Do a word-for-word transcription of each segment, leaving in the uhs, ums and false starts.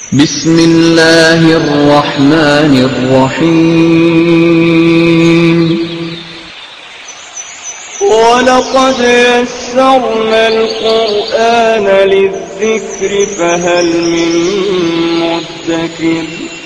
بسم اللہ الرحمن الرحیم وَلَقَدْ يَسَّرْنَا الْقُرْآنَ لِلذِّكْرِ فَهَلْ مِن مُّدَّكِرٍ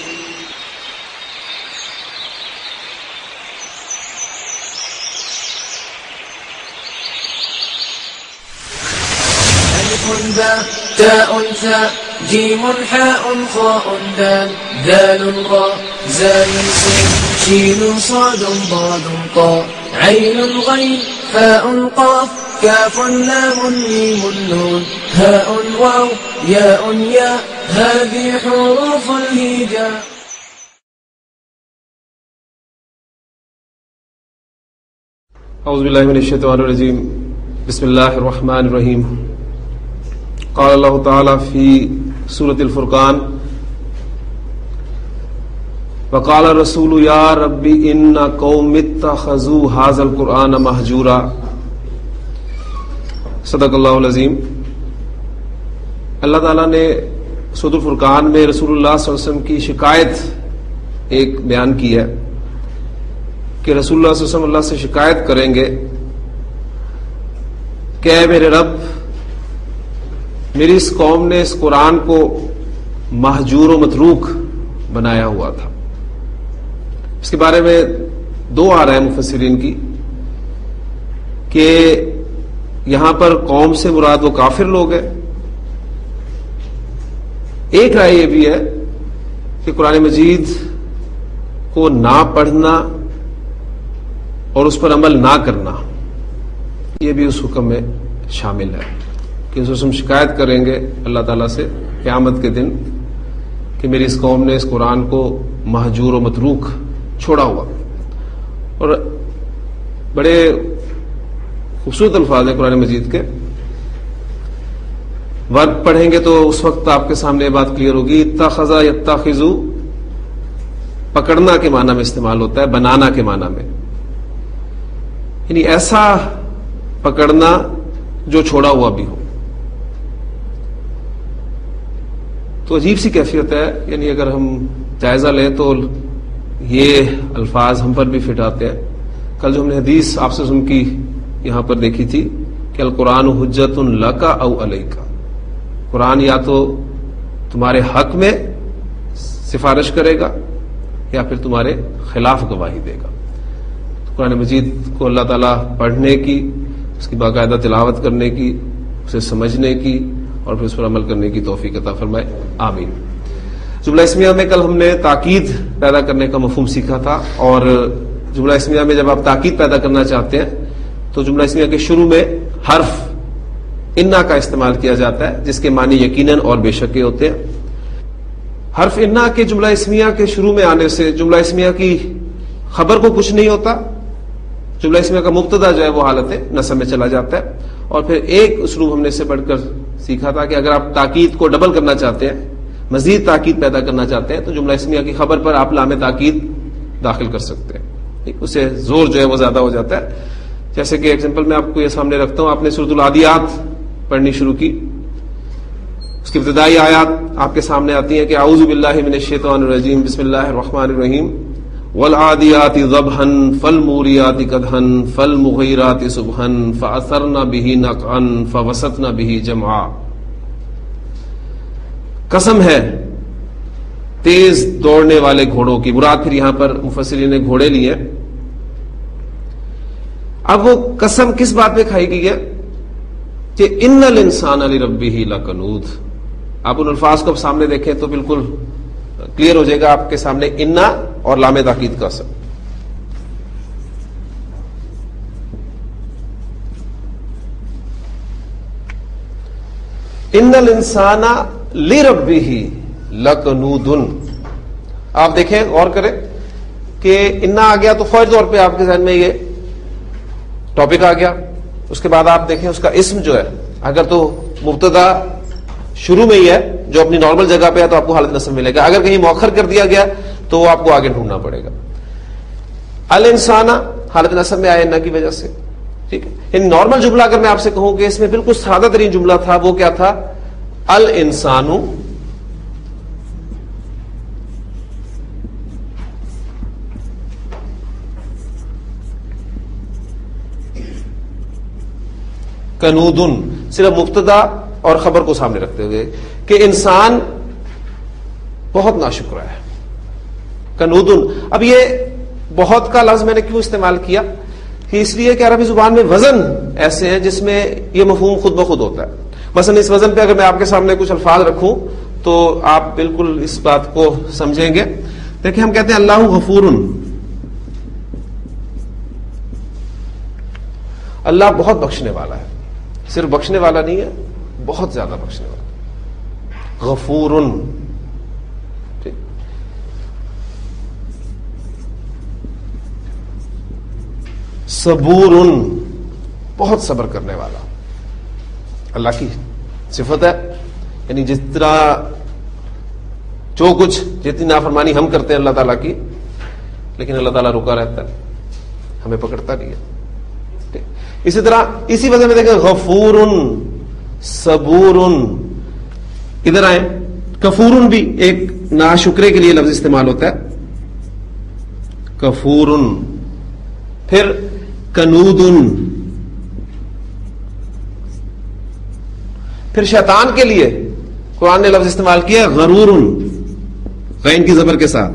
ألف باء تاء ثاء جيم حاء خاء دال دال راء زال سين شين صاد ضاد طاء عين غين فاء قاف كاف لام ميم نون هاء واو ياء ياء هذه حروف الهجاء. اعوذ باللہ من الشیطان الرجیم بسم اللہ الرحمن الرحیم. قال اللہ تعالی فی سورۃ الفرقان وقال الرسول یا رب ان قوم اتخذوا هذا القرآن مہجورا. صدق اللہ العظیم. اللہ تعالیٰ نے سورۃ الفرقان میں رسول اللہ صلی اللہ علیہ وسلم کی شکایت ایک بیان کی ہے کہ رسول اللہ صلی اللہ علیہ وسلم اللہ سے شکایت کریں گے کہ اے میرے رب، میری اس قوم نے اس قرآن کو مہجور و متروک بنایا ہوا تھا. اس کے بارے میں دو آ رہے ہیں مفسرین کی کہ یہاں پر قوم سے مراد وہ کافر لوگ ہیں. ایک رائے یہ بھی ہے کہ قرآن مجید کو نہ پڑھنا اور اس پر عمل نہ کرنا یہ بھی اس حکم میں شامل ہے کہ اس وقت ہم شکایت کریں گے اللہ تعالیٰ سے قیامت کے دن کہ میری اس قوم نے اس قرآن کو مہجور و متروک چھوڑا ہوا. اور بڑے خوبصورت الفاظ ہیں قرآن مجید کے. ورد پڑھیں گے تو اس وقت آپ کے سامنے یہ بات کلیئر ہوگی. اتخذ یتخذ پکڑنا کے معنی میں استعمال ہوتا ہے، بنانا کے معنی میں، یعنی ایسا پکڑنا جو چھوڑا ہوا بھی ہو. تو عجیب سی کیفیت ہے. یعنی اگر ہم جائزہ لیں تو یہ الفاظ ہم پر بھی فٹ آتے ہیں. کل جو ہم نے حدیث آپ سے سن کی یہاں پر دیکھی تھی کہ القرآن حجت لک او علیک، قرآن یا تو تمہارے حق میں سفارش کرے گا یا پھر تمہارے خلاف گواہی دے گا. قرآن مجید کو اللہ تعالیٰ پڑھنے کی، اس کی باقاعدہ تلاوت کرنے کی، اسے سمجھنے کی اور پھر اس پر عمل کرنے کی توفیق عطا فرمائے، آمین. جملہ اسمیہ میں کل ہم نے تاکید پیدا کرنے کا مفہوم سیکھا تھا. اور جملہ اسمیہ میں جب آپ تاکید پیدا کرنا چاہتے ہیں تو جملہ اسمیہ کے شروع میں حرف انا کا استعمال کیا جاتا ہے جس کے معنی یقیناً اور بے شک کے ہوتے ہیں. حرف انا کے جملہ اسمیہ کے شروع میں آنے سے جملہ اسمیہ کی خبر کو کچھ نہیں ہوتا. جملہ اسمیہ کا مبتدا جو ہے وہ حالت نصب میں چلا جاتا ہے. اور پھر ایک اسلوب ہم نے اس سے بڑھ کر سیکھا تھا کہ اگر آپ تاکید کو ڈبل کرنا چاہتے ہیں، مزید تاکید پیدا کرنا چاہتے ہیں، تو جملہ اسمیہ کی خبر پر آپ لام تاکید داخل کر سکتے ہیں. اسے زور جو ہے وہ زیادہ ہو جاتا ہے. جیسے کہ ایگزامپل میں آپ کو یہ سامنے رکھتا ہوں. آپ نے سورۃ العادیات پڑھنی شروع کی، اس کی ابتدائی آیات آپ کے سامنے آتی ہیں کہ اعوذ باللہ من الشیطان الرجیم بسم اللہ الرحمن الرحیم والعادیات ضبحا فالموریات قدحا فالمغیرات صبحا فاثرن به نقعا فوسطن به جمعا. قسم ہے تیز دوڑنے والے گھوڑوں کی. مراد پھر یہاں پر مفسرین نے گھوڑے لیے. اب وہ قسم کس بات میں کھائی گئی ہے کہ ان الانسان لربہ لکنود. آپ ان الفاظ کو اب سامنے دیکھیں تو بالکل کلیئر ہو جائے گا آپ کے سامنے انا اور لام تاکید کا اثر. ان الانسان لربہ لکنود. آپ دیکھیں غور کریں کہ انا آ گیا تو فوری طور پہ آپ کے ذہن میں یہ ٹاپک آ گیا. اس کے بعد آپ دیکھیں اس کا اسم جو ہے اگر تو مبتدا شروع میں ہی ہے جو اپنی نارمل جگہ پہ ہے تو آپ کو حالت نصب ملے گا. اگر کہیں مؤخر کر دیا گیا تو آپ کو آگے ڈھونڈنا پڑے گا. الانسان حالت نصب میں آئے انا کی وجہ سے. ٹھیک ہے. ان نارمل جملہ اگر میں آپ سے کہوں کہ اس میں بالکل سادہ ترین جملہ تھا وہ کیا تھا؟ الانسان کنودن صرف مبتدا اور خبر کو سامنے رکھتے ہوئے کہ انسان بہت ناشکر ہے. کنودن. اب یہ بہت کا لفظ میں نے کیوں استعمال کیا؟ کہ اس لیے کہ عربی زبان میں وزن ایسے ہیں جس میں یہ مفہوم خود بخود ہوتا ہے. مثلا اس وزن پہ اگر میں آپ کے سامنے کچھ الفاظ رکھوں تو آپ بالکل اس بات کو سمجھیں گے. دیکھیں ہم کہتے ہیں اللہ غفور، اللہ بہت بخشنے والا ہے. صرف بخشنے والا نہیں ہے، بہت زیادہ بخشنے والا. غفور، صبور، بہت صبر کرنے والا. اللہ کی صفت ہے. یعنی جس طرح جو کچھ جتنی نافرمانی ہم کرتے ہیں اللہ تعالیٰ کی، لیکن اللہ تعالیٰ رکا رہتا ہے، ہمیں پکڑتا نہیں ہے. اسی طرح اسی وجہ میں دیکھیں غفور، صبور. ادھر آئیں، کفور بھی ایک ناشکرے کے لیے لفظ استعمال ہوتا ہے. کفور. پھر کنود. پھر شیطان کے لیے قرآن نے لفظ استعمال کیا غرور، غین کی زبر کے ساتھ.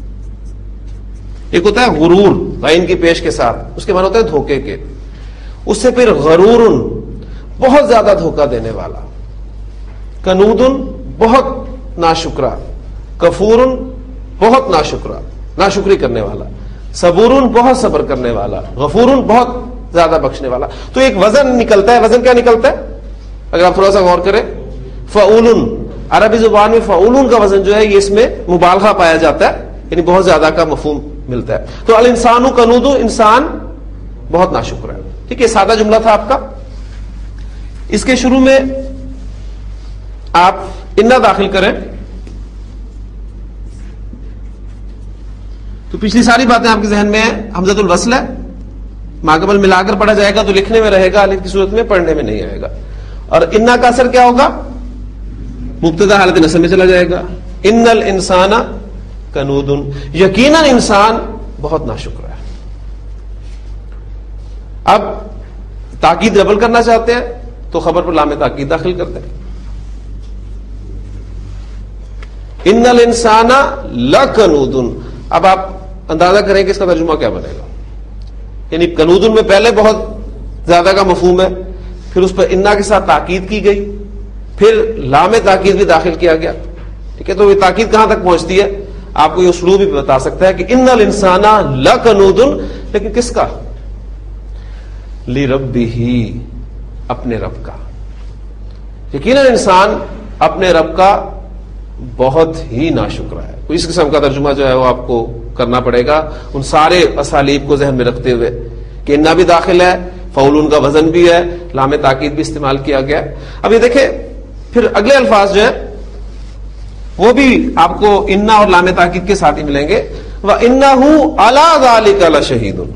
ایک ہوتا ہے غرور غین کی پیش کے ساتھ، اس کے معنی ہوتا ہے دھوکے کے. اس سے پھر غرور، بہت زیادہ دھوکہ دینے والا. کنود، بہت ناشکرا. کفور، بہت ناشکرا، ناشکری کرنے والا. صبور، بہت صبر کرنے والا. غفور، بہت زیادہ بخشنے والا. تو ایک وزن نکلتا ہے. وزن کیا نکلتا ہے اگر آپ تھوڑا سا غور کریں؟ فعول. عربی زبان میں فعول کا وزن جو ہے یہ اس میں مبالغہ پایا جاتا ہے، یعنی بہت زیادہ کا مفہوم ملتا ہے. تو الانسان کنود، انسان بہت ناشکر ہے. ٹھیک ہے، سادہ جملہ تھا آپ کا. اس کے شروع میں آپ انا داخل کریں تو پچھلی ساری باتیں آپ کے ذہن میں ہیں. حمزۃ الوصل ہے، ماقبل ملا کر پڑھا جائے گا تو لکھنے میں رہے گا، الف کی صورت میں پڑھنے میں نہیں آئے گا. اور انا کا اثر کیا ہوگا؟ مبتدا حالت نصب میں چلا جائے گا. ان الانسان کنود، یقیناً انسان بہت ناشکر ہے. اب تاکید ڈبل کرنا چاہتے ہیں تو خبر پر لام تاکید داخل کرتے ہیں. ان الانسان لکنود. اب آپ اندازہ کریں کہ اس کا ترجمہ کیا بنے گا. یعنی کنود میں پہلے بہت زیادہ کا مفہوم ہے، پھر اس پر انا کے ساتھ تاکید کی گئی، پھر لام تاکید بھی داخل کیا گیا. ٹھیک ہے، تو یہ تاکید کہاں تک پہنچتی ہے آپ کو یہ اسلوب بھی بتا سکتا ہے کہ ان الانسان لکنود، لیکن کس کا؟ لربہ، اپنے رب کا. یقیناً انسان اپنے رب کا بہت ہی ناشکر ہے. اس قسم کا ترجمہ جو ہے وہ آپ کو کرنا پڑے گا ان سارے اسالیب کو ذہن میں رکھتے ہوئے کہ انا بھی داخل ہے، فعول کا وزن بھی ہے، لام تاکید بھی استعمال کیا گیا. اب یہ دیکھیں پھر اگلے الفاظ جو ہیں وہ بھی آپ کو انا اور لام تاکید کے ساتھ ہی ملیں گے. وَإِنَّهُ عَلَى ذَلِكَ لَشَهِيدٌ.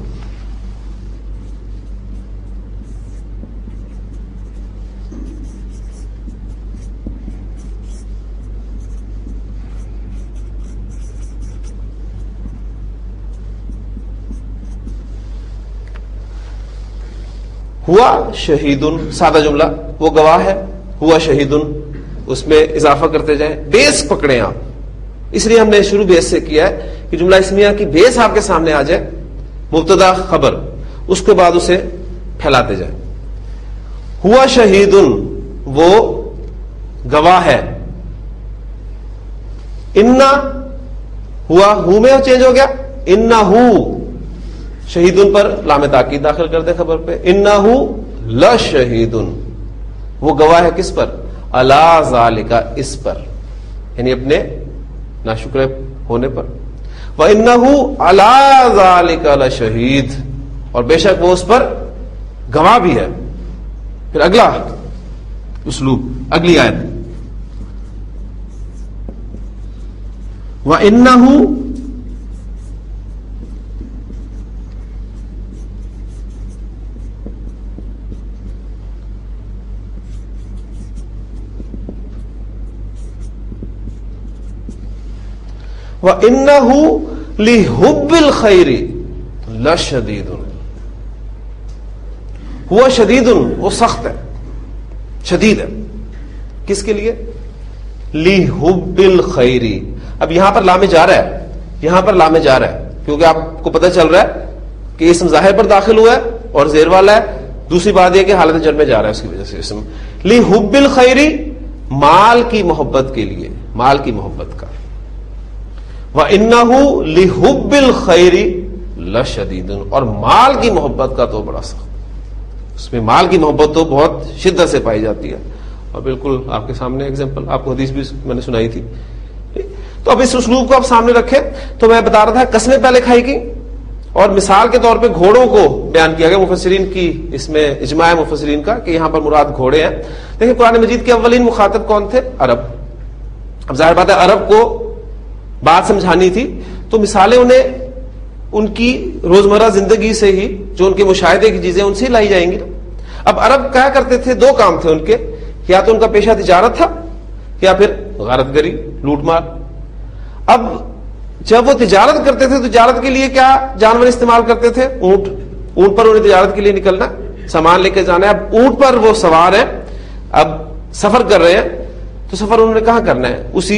ہوا شہیدن، سادہ جملہ، وہ گواہ ہے. ہوا شہیدن، اس میں اضافہ کرتے جائیں. بیس پکڑیں آپ، اس لیے ہم نے شروع بیس سے کیا ہے کہ جملہ اسمیہ کی بیس آپ کے سامنے آ جائے، مبتدا خبر، اس کے بعد اسے پھیلاتے جائیں. ہوا شہیدن، وہ گواہ ہے. انا ہوا ہو میں چینج ہو گیا، انا ہو شہیدن پر لام تاکید داخل کر دے خبر پہ. انہ لشہیدن، وہ گواہ ہے کس پر؟ علی ذالک، اس پر، یعنی اپنے ناشکر ہونے پر. وَإِنَّهُ عَلَى ذَلِكَ لَشَهِيدٌ، اور بے شک وہ اس پر گواہ بھی ہے. پھر اگلا اسلوب، اگلی آیت. وَإِنَّهُ وَإِنَّهُ لِحُبِّ الْخَيْرِ لَشَدِيدٌ. ہوا شدید، وہ سخت ہے، شدید ہے. کس کے لیے؟ لِحُبِّ الْخَيْرِ. اب یہاں پر لام جا رہا ہے، یہاں پر لام جا رہا ہے کیونکہ آپ کو پتہ چل رہا ہے کہ اسم ظاہر پر داخل ہوا ہے اور زیر والا ہے. دوسری بات یہ کہ حالت جر میں جا رہا ہے، اس کی وجہ سے اسم لِحُبِّ الْخَيْرِ، مال کی محبت کے لیے، مال کی محبت کا. وَإِنَّهُ لِحُبِّ الْخَيْرِ لَشَدِيدٌ، اور مال کی محبت کا تو بڑا سخت. اس میں مال کی محبت تو بہت شدت سے پائی جاتی ہے، اور بالکل آپ کے سامنے ایگزامپل، آپ کو حدیث بھی میں نے سنائی تھی. تو اب اس اسلوب کو آپ سامنے رکھیں تو میں بتا رہا تھا قسمیں پہلے کھائی گی، اور مثال کے طور پہ گھوڑوں کو بیان کیا گیا. مفسرین کی اس میں اجماع ہے مفسرین کا کہ یہاں پر مراد گھوڑے ہیں. دیکھیں قرآن مجید کے اولین مخاطب کون تھے؟ عرب. اب ظاہر بات ہے عرب کو بات سمجھانی تھی تو مثالیں انہیں ان کی روزمرہ زندگی سے ہی، جو ان کے مشاہدے کی چیزیں ان سے ہی لائی جائیں گی. اب عرب کیا کرتے تھے؟ دو کام تھے ان کے، یا تو ان کا پیشہ تجارت تھا یا پھر غارت گری، لوٹ مار. اب جب وہ تجارت کرتے تھے، تجارت کے لیے کیا جانور استعمال کرتے تھے؟ اونٹ. اونٹ پر انہیں تجارت کے لیے نکلنا، سامان لے کے جانا ہے. اب اونٹ پر وہ سوار ہیں، اب سفر کر رہے ہیں، تو سفر انہوں نے کہاں کرنا ہے؟ اسی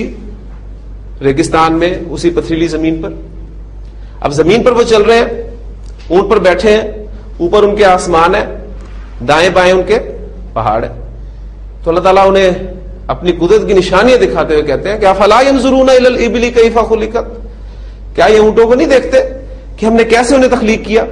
ریگستان میں، اسی پتھریلی زمین پر. اب زمین پر وہ چل رہے ہیں، اونٹ پر بیٹھے ہیں، اوپر ان کے آسمان ہے، دائیں بائیں ان کے پہاڑ ہے. تو اللہ تعالیٰ انہیں اپنی قدرت کی نشانیاں دکھاتے ہوئے کہتے ہیں کہ افلا ينظرون الى الابل كيف خلقت، کیا یہ اونٹوں کو نہیں دیکھتے کہ ہم نے کیسے انہیں تخلیق کیا؟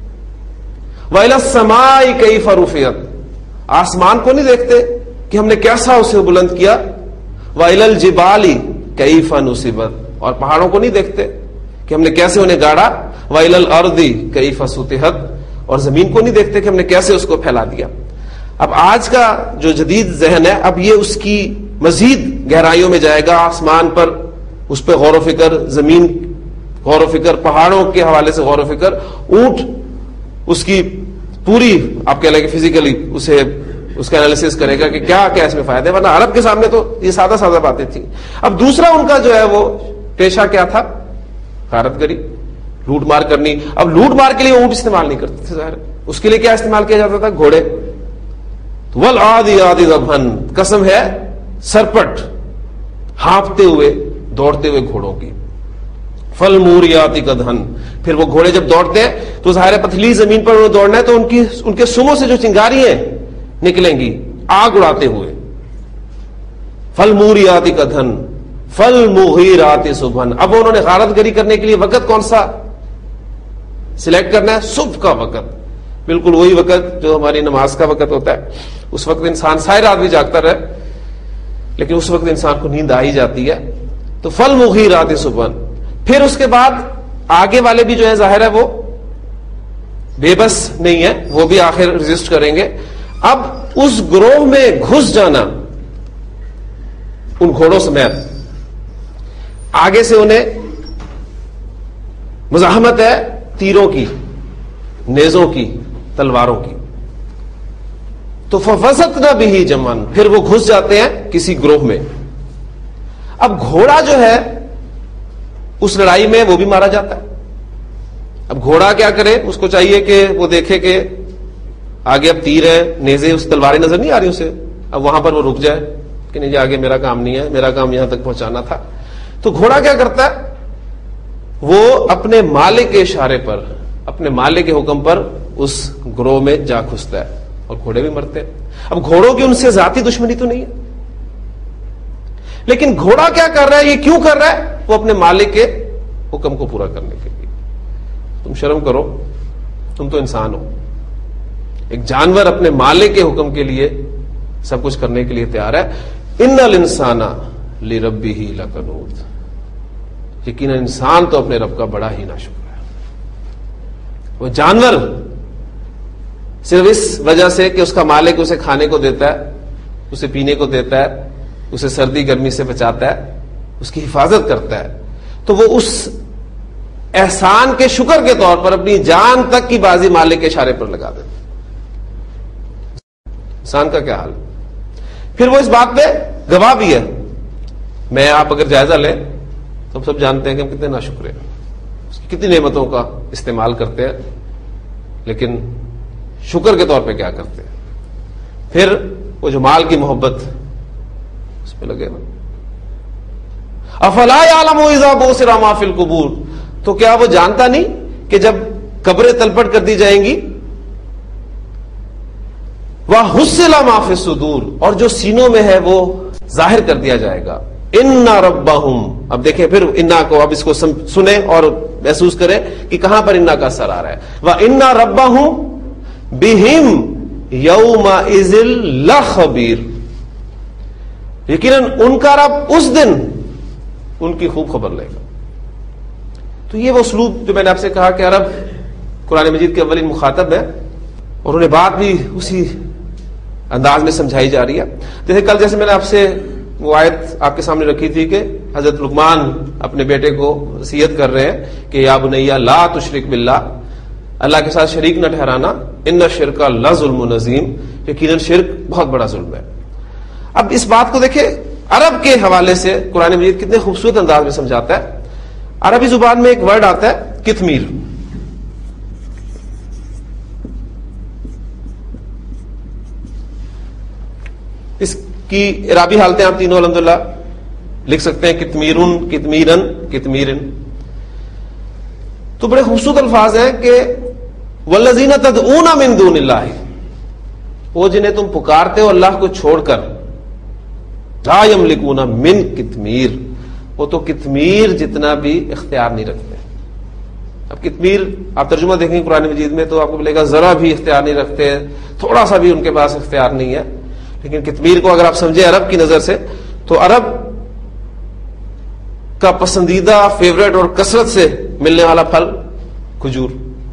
وَإِلَى السَّمَاءِ كَيْفَ رُفِعَتْ، آسمان کو نہیں دیکھتے کہ ہم نے کیسا اسے بلند کیا؟ وَإِلَى الْجِبَالِ كَيْفَ نُصِبَتْ، اور پہاڑوں کو نہیں دیکھتے کہ ہم نے کیسے انہیں گاڑا؟ وَإِلَى الْأَرْضِ كَيْفَ سُطِحَتْ، اور زمین کو نہیں دیکھتے کہ ہم نے کیسے اس کو پھیلا دیا. اب آج کا جو جدید ذہن ہے، اب یہ اس کی مزید گہرائیوں میں جائے گا. آسمان پر اس پہ غور و فکر، زمین غور و فکر، پہاڑوں کے حوالے سے غور و فکر، اونٹ اس کی پوری آپ کہہ لیں کہ فزیکلی اسے اس کا انالیسس کرے گا کہ کیا کیا اس میں فائدہ ہے. ورنہ عرب کے سامنے تو یہ سادہ سادہ باتیں تھیں. اب دوسرا ان کا جو ہے وہ پیشہ کیا تھا؟ غارت گری، لوٹ مار کرنی. اب لوٹ مار کے لیے اونٹ استعمال نہیں کرتے تھے، ظاہر اس کے لیے کیا استعمال کیا جاتا تھا؟ گھوڑے. والعادیات ضبحا، قسم ہے سرپٹ ہانپتے ہوئے دوڑتے ہوئے گھوڑوں کی. فالموریات قدحا، پھر وہ گھوڑے جب دوڑتے ہیں تو ظاہر پتلی زمین پر انہیں دوڑنا ہے، تو ان کی ان کے سموں سے جو چنگاریاں نکلیں گی آگ اڑاتے ہوئے. فالموریات قدحا فالمغیرات صبحا. اب انہوں نے غارت گری کرنے کے لیے وقت کون سا سلیکٹ کرنا ہے؟ صبح کا وقت، بالکل وہی وقت جو ہماری نماز کا وقت ہوتا ہے. اس وقت انسان ساری رات بھی جاگتا رہے، لیکن اس وقت انسان کو نیند آ ہی جاتی ہے. تو فالمغیرات صبحا. پھر اس کے بعد آگے والے بھی جو ہے ظاہر ہے وہ بے بس نہیں ہے، وہ بھی آخر ریزسٹ کریں گے. اب اس گروہ میں گھس جانا ان گھوڑوں سمیت، آگے سے انہیں مزاحمت ہے تیروں کی، نیزوں کی، تلواروں کی. تو فوسطنا به جمعا، پھر وہ گھس جاتے ہیں کسی گروہ میں. اب گھوڑا جو ہے اس لڑائی میں وہ بھی مارا جاتا ہے. اب گھوڑا کیا کرے؟ اس کو چاہیے کہ وہ دیکھے کہ آگے اب تیر ہے، نیزے، اس تلواریں نظر نہیں آ رہی اسے، اب وہاں پر وہ رک جائے کہ نہیں جی آگے میرا کام نہیں ہے، میرا کام یہاں تک پہنچانا تھا. تو گھوڑا کیا کرتا ہے؟ وہ اپنے مالک کے اشارے پر، اپنے مالک کے حکم پر اس گروہ میں جا گھستا ہے، اور گھوڑے بھی مرتے ہیں. اب گھوڑوں کی ان سے ذاتی دشمنی تو نہیں ہے، لیکن گھوڑا کیا کر رہا ہے؟ یہ کیوں کر رہا ہے؟ وہ اپنے مالک کے حکم کو پورا کرنے کے لیے. تم شرم کرو، تم تو انسان ہو. ایک جانور اپنے مالک کے حکم کے لیے سب کچھ کرنے کے لیے تیار ہے. ان الانسان لربہ لکنود، یقینا انسان تو اپنے رب کا بڑا ہی ناشکر ہے. وہ جانور صرف اس وجہ سے کہ اس کا مالک اسے کھانے کو دیتا ہے، اسے پینے کو دیتا ہے، اسے سردی گرمی سے بچاتا ہے، اس کی حفاظت کرتا ہے، تو وہ اس احسان کے شکر کے طور پر اپنی جان تک کی بازی مالک کے اشارے پر لگا دیتا ہے. انسان کا کیا حال ہے؟ پھر وہ اس بات پہ گواہ بھی ہے. میں آپ اگر جائزہ لیں تو ہم سب جانتے ہیں کہ ہم کتنے ناشکر ہیں، اس کی کتنی نعمتوں کا استعمال کرتے ہیں، لیکن شکر کے طور پہ کیا کرتے ہیں. پھر وہ جو مال کی محبت اس پہ لگے نا. افلا یعلم اذا بعثر ما فی القبور، تو کیا وہ جانتا نہیں کہ جب قبریں تلپٹ کر دی جائیں گی، وحصل ما فی الصدور، اور جو سینوں میں ہے وہ ظاہر کر دیا جائے گا. ان ربہم، اب دیکھیں پھر انا کو، اب اس کو سنیں اور محسوس کریں کہ کہاں پر انا کا اثر آ رہا ہے. وَإِنَّ رَبَّهُمْ بِهِمْ يَوْمَئِذٍ لَخَبِيرٌ، یقیناً ان کا رب اس دن ان کی خوب خبر لے گا. تو یہ وہ اسلوب جو میں نے آپ سے کہا کہ عرب قرآن مجید کے اولین مخاطب ہے، اور انہیں بات بھی اسی انداز میں سمجھائی جا رہی ہے. جیسے کل جیسے میں نے آپ سے وہ آیت آپ کے سامنے رکھی تھی کہ حضرت لقمان اپنے بیٹے کو وصیت کر رہے ہیں کہ یا بنیا لا تشرک باللہ، اللہ کے ساتھ شریک نہ ٹھہرانا، ان الشرک لظلم عظیم، یقیناً شرک بہت بڑا ظلم ہے. اب اس بات کو دیکھیں عرب کے حوالے سے قرآن مجید کتنے خوبصورت انداز میں سمجھاتا ہے. عربی زبان میں ایک ورڈ آتا ہے کتمیر. اس کی عرابی حالتیں آپ تینوں الحمدللہ لکھ سکتے ہیں، کتمیرن، کتمیرن، کتمیرن. تو بڑے خوبصورت الفاظ ہیں کہ والذین تدعون من دون اللہ، وہ جنہیں تم پکارتے ہو اللہ کو چھوڑ کر، لا یملکون من کتمیر، وہ تو کتمیر جتنا بھی اختیار نہیں رکھتے. اب کتمیر آپ ترجمہ دیکھیں گے قرآن مجید میں تو آپ کو ملے گا ذرا بھی اختیار نہیں رکھتے، تھوڑا سا بھی ان کے پاس اختیار نہیں ہے. لیکن کتمیر کو اگر آپ سمجھیں عرب کی نظر سے تو عرب کا پسندیدہ فیوریٹ اور کثرت سے ملنے والا پھل کھجور.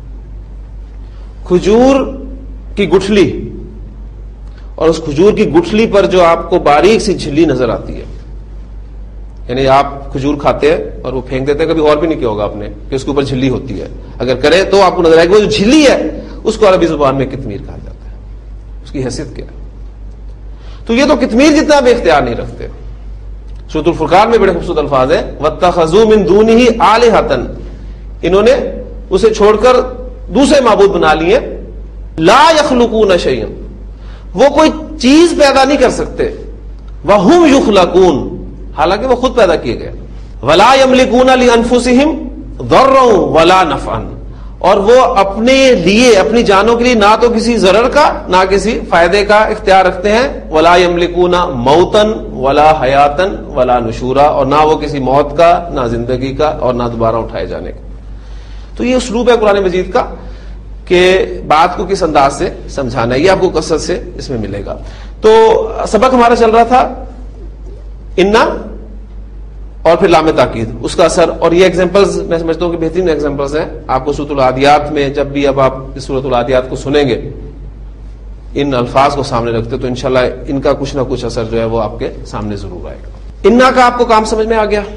کھجور کی گٹھلی، اور اس کھجور کی گٹھلی پر جو آپ کو باریک سی جھلی نظر آتی ہے، یعنی آپ کھجور کھاتے ہیں اور وہ پھینک دیتے ہیں، کبھی اور بھی نہیں کیا ہوگا آپ نے کہ اس کے اوپر جھلی ہوتی ہے، اگر کریں تو آپ کو نظر آئے گا وہ جو جھلی ہے اس کو عربی زبان میں کتمیر کہا جاتا ہے. اس کی حیثیت کیا ہے؟ تو یہ تو کتمیر جتنا بھی اختیار نہیں رکھتے. سورۃ الفرقان میں بڑے خوبصورت الفاظ ہیں وَاتَّخَذُوا مِن دُونِهِ آلِهَةً، انہوں نے اسے چھوڑ کر دوسرے معبود بنا لیے. لا يخلقون شيئا، وہ کوئی چیز پیدا نہیں کر سکتے. وَهُمْ يُخْلَقُونَ، حالانکہ وہ خود پیدا کیے گئے. وَلَا يَمْلِكُونَ لِأَنفُسِهِمْ ضَرًّا وَلَا نَفْعًا، اور وہ اپنے لیے، اپنی جانوں کے لیے نہ تو کسی ضرر کا نہ کسی فائدے کا اختیار رکھتے ہیں. وَلَا يَمْلِكُونَ مَوْتًا وَلَا حَيَاتًا وَلَا نُشُورًا، اور نہ وہ کسی موت کا، نہ زندگی کا، اور نہ دوبارہ اٹھائے جانے کا. تو یہ اسلوب ہے قرآن مجید کا کہ بات کو کس انداز سے سمجھانا ہے، یہ آپ کو کثرت سے اس میں ملے گا. تو سبق ہمارا چل رہا تھا انا اور پھر لام تاکید، اس کا اثر. اور یہ ایگزامپلز میں سمجھتا ہوں کہ بہترین ایگزامپلز ہیں. آپ کو سورۃ العادیات میں جب بھی اب آپ اس سورۃ العادیات کو سنیں گے، ان الفاظ کو سامنے رکھتے تو انشاءاللہ ان کا کچھ نہ کچھ اثر جو ہے وہ آپ کے سامنے ضرور آئے گا. انا کا آپ کو کام سمجھ میں آ گیا.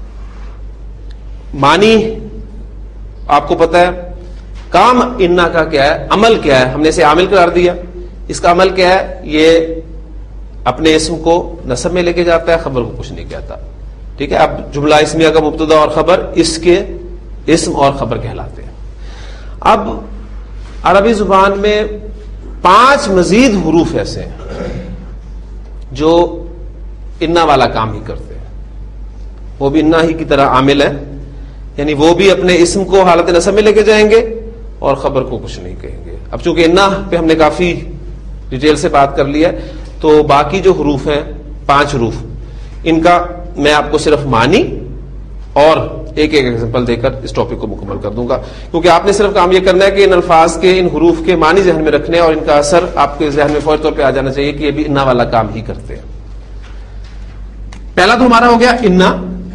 معنی آپ کو پتہ ہے. کام انا کا کیا ہے، عمل کیا ہے، ہم نے اسے عامل قرار دیا. اس کا عمل کیا ہے؟ یہ اپنے اسم کو نصب میں لے کے جاتا ہے، خبر کو کچھ نہیں کہتا. ٹھیک ہے. اب جملہ اسمیہ کا مبتدا اور خبر اس کے اسم اور خبر کہلاتے ہیں. اب عربی زبان میں پانچ مزید حروف ایسے ہیں جو انا والا کام ہی کرتے ہیں. وہ بھی انا ہی کی طرح عامل ہے، یعنی وہ بھی اپنے اسم کو حالت نصب میں لے کے جائیں گے اور خبر کو کچھ نہیں کہیں گے. اب چونکہ انا پہ ہم نے کافی ڈیٹیل سے بات کر لی ہے تو باقی جو حروف ہیں پانچ حروف، ان کا میں آپ کو صرف معنی اور ایک ایک ایگزامپل دے کر اس ٹاپک کو مکمل کر دوں گا، کیونکہ آپ نے صرف کام یہ کرنا ہے کہ ان الفاظ کے، ان حروف کے معنی ذہن میں رکھنے اور ان کا اثر آپ کے ذہن میں فوری طور پہ آ جانا چاہیے کہ یہ بھی انا والا کام ہی کرتے ہیں. پہلا تو ہمارا ہو گیا انا.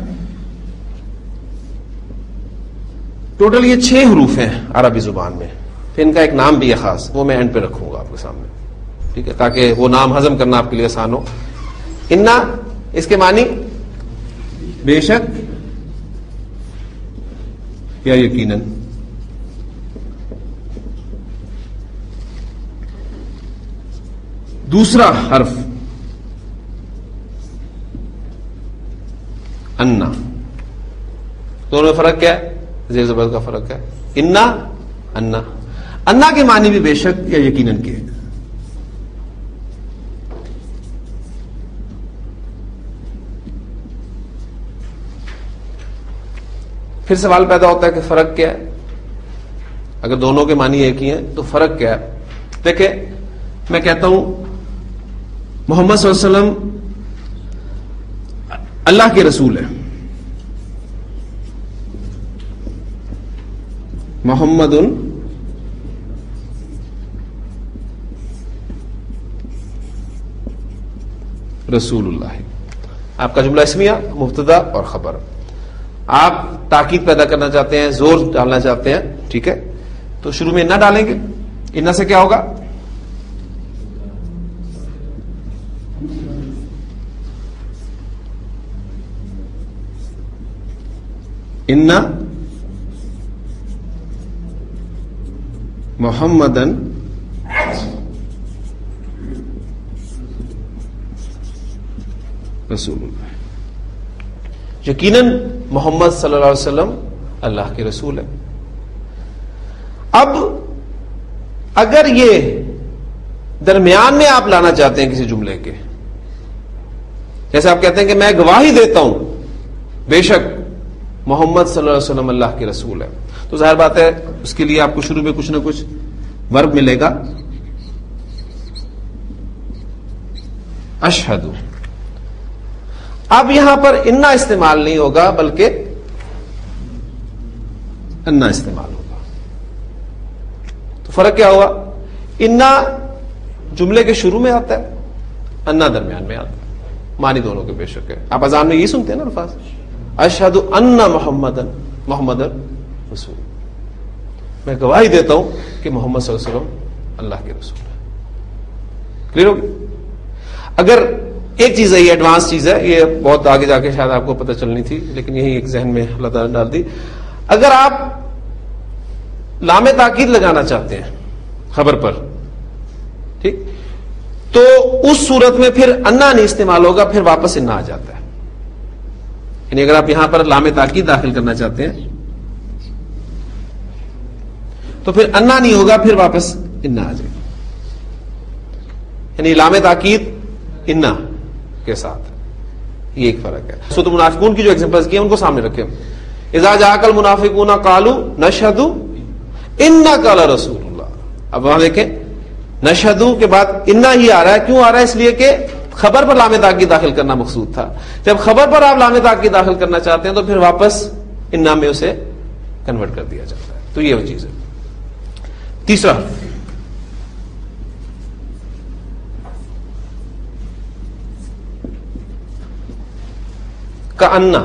ٹوٹل یہ چھ حروف ہیں عربی زبان میں، پھر ان کا ایک نام بھی ہے خاص، وہ میں اینڈ پہ رکھوں گا آپ کے سامنے. ٹھیک ہے، تاکہ وہ نام ہضم کرنا آپ کے لیے آسان ہو. انا، اس کے معنی بے شک یا یقیناً. دوسرا حرف انا، دونوں میں فرق کیا ہے؟ زیر زبر کا فرق ہے. انا، انا. انا کے معنی بھی بے شک یا یقیناً کے ہیں. پھر سوال پیدا ہوتا ہے کہ فرق کیا ہے؟ اگر دونوں کے معنی ایک ہی ہیں تو فرق کیا ہے؟ دیکھیں، میں کہتا ہوں محمد صلی اللہ علیہ وسلم اللہ کے رسول ہے. محمد رسول اللہ. آپ کا جملہ اسمیہ، مبتدا اور خبر. آپ تاکید پیدا کرنا چاہتے ہیں، زور ڈالنا چاہتے ہیں، ٹھیک ہے، تو شروع میں انا ڈالیں گے. انا سے کیا ہوگا؟ انا محمدن رسول اللہ. یقیناً محمد صلی اللہ علیہ وسلم اللہ کے رسول ہے. اب اگر یہ درمیان میں آپ لانا چاہتے ہیں کسی جملے کے، جیسے آپ کہتے ہیں کہ میں گواہی دیتا ہوں بے شک محمد صلی اللہ علیہ وسلم اللہ کے رسول ہے، تو ظاہر بات ہے اس کے لیے آپ کو شروع میں کچھ نہ کچھ ورب ملے گا. اشہدو. اب یہاں پر انا استعمال نہیں ہوگا بلکہ انا استعمال ہوگا. تو فرق کیا ہوا؟ انا جملے کے شروع میں آتا ہے، انا درمیان میں آتا ہے. معنی دونوں کے بے شک ہے. آپ اذان میں یہ سنتے ہیں نا الفاظ اشہد ان محمد محمد رسول. میں گواہی دیتا ہوں کہ محمد صلی اللہ علیہ وسلم اللہ کے رسول ہے. کلیئر ہوگی؟ اگر ایک چیز ہے، یہ ایڈوانس چیز ہے، یہ بہت آگے جا کے شاید آپ کو پتہ چلنی تھی، لیکن یہی ایک ذہن میں اللہ تعالیٰ نے ڈال دی. اگر آپ لام تاکید لگانا چاہتے ہیں خبر پر، ٹھیک، تو اس صورت میں پھر انا نہیں استعمال ہوگا، پھر واپس انا آ جاتا ہے. یعنی اگر آپ یہاں پر لام تاکید داخل کرنا چاہتے ہیں تو پھر انا نہیں ہوگا، پھر واپس انا آ جائے گا. یعنی لام تاکید انا کے ساتھ، یہ ایک فرق ہے. سورۃ المنافقون کی جو ایگزامپلز کی ہیں ان کو سامنے رکھیں. اذا جاءک المنافقون قالوا نشهد انک لرسول اللہ. اب وہاں دیکھیں نشهد کے بعد انا ہی آ رہا ہے. کیوں آ رہا ہے؟ اس لیے کہ خبر پر لام تاکید داخل کرنا مقصود تھا. جب خبر پر آپ لام تاکید داخل کرنا چاہتے ہیں تو پھر واپس انا میں اسے کنورٹ کر دیا جاتا ہے. تو یہ وہ چیز ہے. تیسرا کأنہ.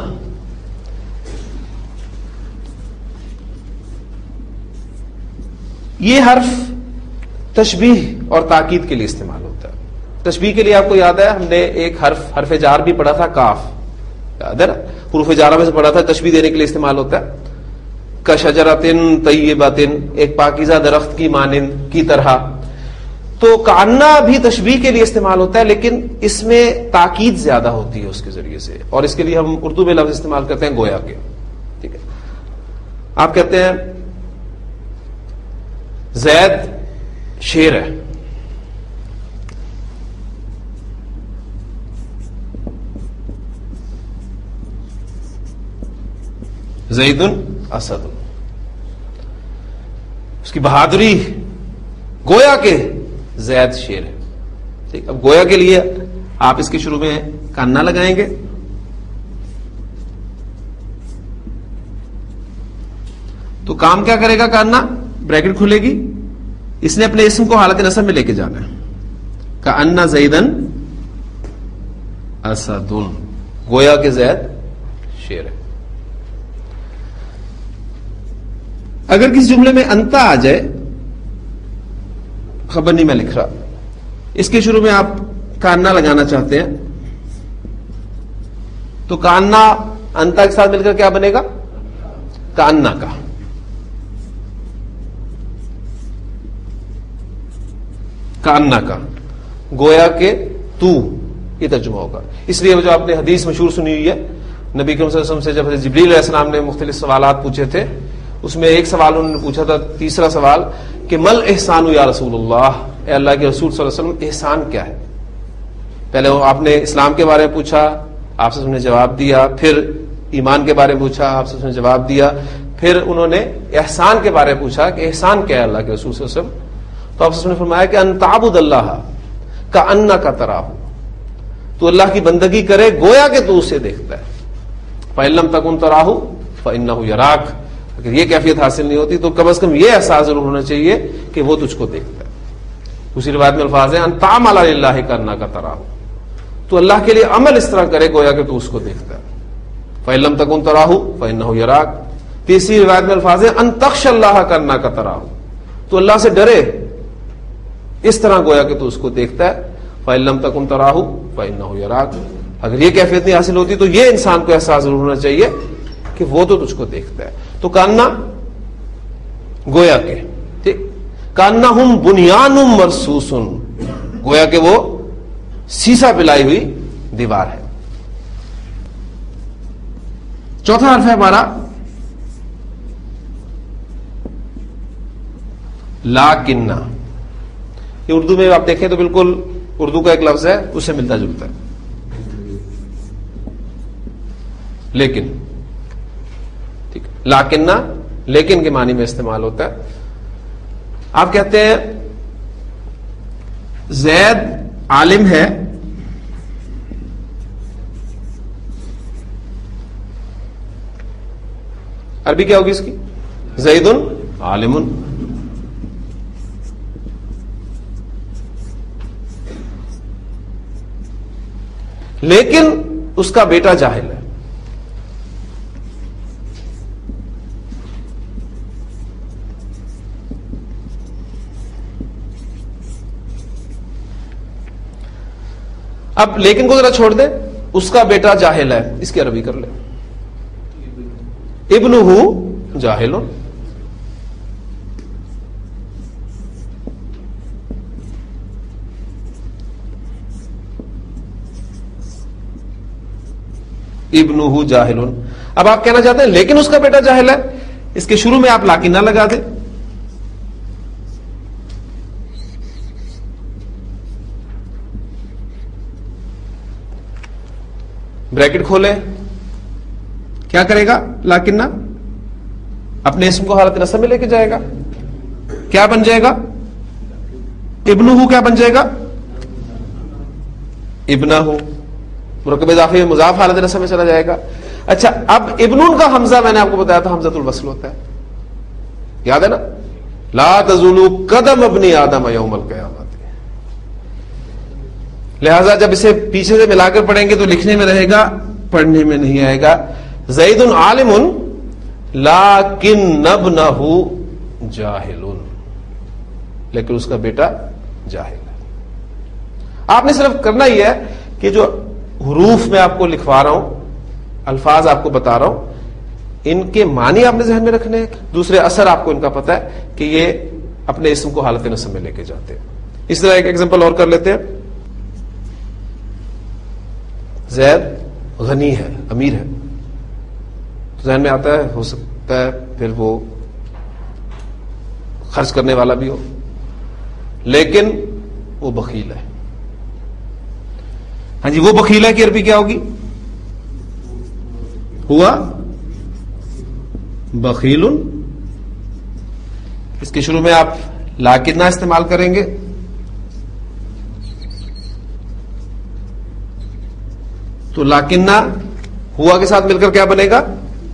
یہ حرف تشبیہ اور تاکید کے لیے استعمال ہوتا ہے. تشبیہ کے لیے آپ کو یاد ہے ہم نے ایک حرف حرف جار بھی پڑھا تھا، کاف، یاد ہے نا؟ حروف جارہ میں سے پڑھا تھا. تشبیہ دینے کے لیے استعمال ہوتا ہے. کشجرۃ طیبۃ، ایک پاکیزہ درخت کی مانند کی طرح. تو کأنہ بھی تشبیہ کے لیے استعمال ہوتا ہے، لیکن اس میں تاکید زیادہ ہوتی ہے اس کے ذریعے سے، اور اس کے لیے ہم اردو میں لفظ استعمال کرتے ہیں گویا کے. ٹھیک ہے، آپ کہتے ہیں زید شیر ہے، زید اسد، اس کی بہادری گویا کے زید شیر ہے. ٹھیک، اب گویا کے لیے آپ اس کے شروع میں کانا لگائیں گے. تو کام کیا کرے گا کانا؟ بریکٹ کھلے گی، اس نے اپنے اسم کو حالت نصب میں لے کے جانا ہے. کأن زیدن اسدن، گویا کہ زید شیر ہے. اگر کسی جملے میں انتا آ جائے، خبر نہیں میں لکھ رہا، اس کے شروع میں آپ کانا لگانا چاہتے ہیں، تو کانا انتا کے ساتھ مل کر کیا بنے گا؟ کانا کا. کانا کا گویا کہ تو، یہ ترجمہ ہوگا. اس لیے جو آپ نے حدیث مشہور سنی ہوئی ہے، نبی کریم صلی اللہ علیہ وسلم سے جب حضرت جبریل علیہ السلام نے مختلف سوالات پوچھے تھے، اس میں ایک سوال انہوں نے پوچھا تھا، تیسرا سوال کہ مل احسان یا رسول اللہ، اے اللہ کے رسول صلی اللہ علیہ وسلم احسان کیا ہے؟ پہلے وہ آپ نے اسلام کے بارے میں پوچھا، آپ سے نے جواب دیا، پھر ایمان کے بارے میں پوچھا، آپ سے نے جواب دیا، پھر انہوں نے احسان کے بارے میں پوچھا کہ احسان کیا ہے اللہ کے رسول صلی اللہ علیہ وسلم؟ تو آپ نے فرمایا کہ ان تعبد اللہ کأنک تراہ، تو اللہ کی بندگی کرے گویا کہ تو اسے دیکھتا ہے. فإن لم تکن تراہ فإنہ یراک، اگر یہ کیفیت حاصل نہیں ہوتی تو کم از کم یہ احساس ضرور ہونا چاہیے کہ وہ تجھ کو دیکھتا ہے. دوسری روایت میں الفاظ ہیں ان تعمل للہ کأنک تراہ، تو اللہ کے لیے عمل اس طرح کرے گویا کہ تو اس کو دیکھتا ہے. فإن لم تکن تراہ فإنہ یراک. تیسری روایت میں الفاظ ہیں ان تخش اللہ کأنک تراہ، تو اللہ سے ڈرے اس طرح گویا کہ تو اس کو دیکھتا ہے. فإن لم تکن تراہ فإنہ یراک، اگر یہ کیفیت نہیں حاصل ہوتی تو یہ انسان کو احساس ضرور ہونا چاہیے کہ وہ تو تجھ کو دیکھتا ہے. تو کاننا گویا کہ ٹھیک، کانہم بنیان مرصوص، گویا کہ وہ سیسا پلائی ہوئی دیوار ہے. چوتھا حرف ہے ہمارا لاکنہ. یہ اردو میں آپ دیکھیں تو بالکل اردو کا ایک لفظ ہے اس سے ملتا جلتا ہے، لیکن ٹھیک، لاکنہ لیکن کے معنی میں استعمال ہوتا ہے. آپ کہتے ہیں زید عالم ہے، عربی کیا ہوگی اس کی؟ زید عالم. لیکن اس کا بیٹا جاہل ہے. اب لیکن کو ذرا چھوڑ دے، اس کا بیٹا جاہل ہے، اس کی عربی کر لے ابنہ جاہل. ابنہ جاہل. اب آپ کہنا چاہتے ہیں لیکن اس کا بیٹا جاہل ہے، اس کے شروع میں آپ لاکن نہ لگا دیں. بریکٹ کھولیں، کیا کرے گا؟ لاکنہ اپنے اسم کو حالت نصب میں لے کے جائے گا، کیا بن جائے گا؟ ابنہ. کیا بن جائے گا؟ ابنہ. مرکب اضافی میں مضاف حالت نصب میں چلا جائے گا. اچھا، اب ابنون کا حمزہ میں نے آپ کو بتایا تھا حمزۃ الوصل ہوتا ہے، یاد ہے نا؟ لا تزولوا قدم ابن آدم یوم القیامۃ. لہذا جب اسے پیچھے سے ملا کر پڑھیں گے تو لکھنے میں رہے گا، پڑھنے میں نہیں آئے گا. زید عالم لیکن ابنہ جاہل، لیکن اس کا بیٹا جاہل ہے. آپ نے صرف کرنا ہی ہے کہ جو حروف میں آپ کو لکھوا رہا ہوں، الفاظ آپ کو بتا رہا ہوں، ان کے معنی آپ نے ذہن میں رکھنے ہیں. دوسرے اثر آپ کو ان کا پتا ہے کہ یہ اپنے اسم کو حالت نصب میں لے کے جاتے ہیں. اس طرح ایک ایگزامپل اور کر لیتے ہیں. زید غنی ہے، امیر ہے، تو ذہن میں آتا ہے ہو سکتا ہے پھر وہ خرچ کرنے والا بھی ہو، لیکن وہ بخیل ہے. ہاں جی، وہ بخیل ہے کی عربی کیا ہوگی؟ ہوا بخیل. اس کے شروع میں آپ لاکنہ استعمال کریں گے، تو لاکنہ ہوا کے ساتھ مل کر کیا بنے گا؟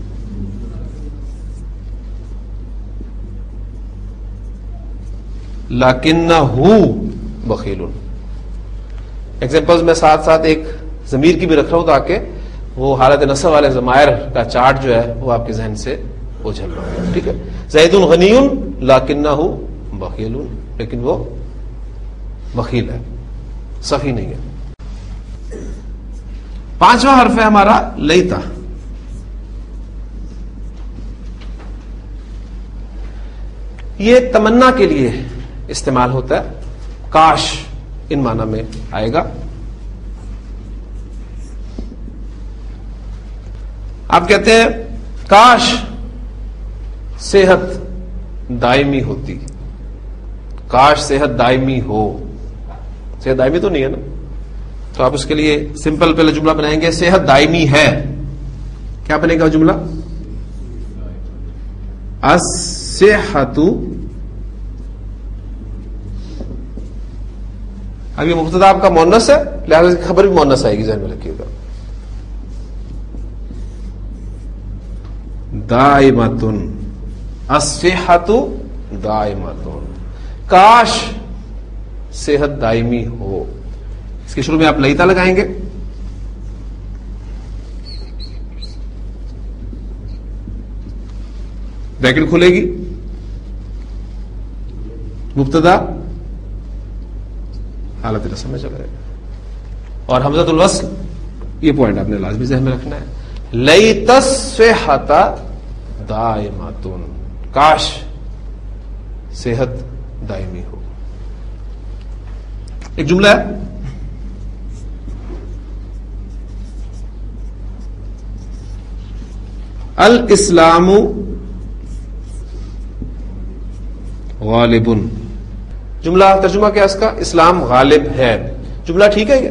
لاکنہ ہو بخیل. ایگزامپلز میں ساتھ ساتھ ایک ضمیر کی بھی رکھ رہا ہوں تاکہ وہ حالت نصب والے ضمائر کا چارٹ جو ہے وہ آپ کے ذہن سے اوجھل رہا ہے. ٹھیک ہے، زید غنی لاکنہ ہو بخیل، لیکن وہ بخیل ہے، سخی نہیں ہے. پانچواں حرف ہے ہمارا لیتا. یہ تمنا کے لیے استعمال ہوتا ہے، کاش ان معنی میں آئے گا. آپ کہتے ہیں کاش صحت دائمی ہوتی. کاش صحت دائمی ہو. صحت دائمی تو نہیں ہے نا, تو آپ اس کے لیے سمپل پہلے جملہ بنائیں گے, صحت دائمی ہے. کیا بنے گا جملہ؟ الصحۃ. اب یہ مبتدا آپ کا مؤنث ہے, لہٰذا اس کی خبر بھی مؤنث آئے گی, ذہن میں رکھیے گا. دائمۃ, الصحۃ دائمۃ, کاش صحت دائمی ہو. اس کے شروع میں آپ لیتا لگائیں گے. بریکٹ کھلے گی, مبتدا حالت رسم میں چلا جائے گا, اور حمزۃ الوصل, یہ پوائنٹ آپ نے لازمی ذہن میں رکھنا ہے. لیت الصحۃ دائمۃ, کاش صحت دائمی ہو. ایک جملہ ہے, الاسلام غالب. جملہ ترجمہ کیا اس کا؟ اسلام غالب ہے. جملہ ٹھیک ہے, یہ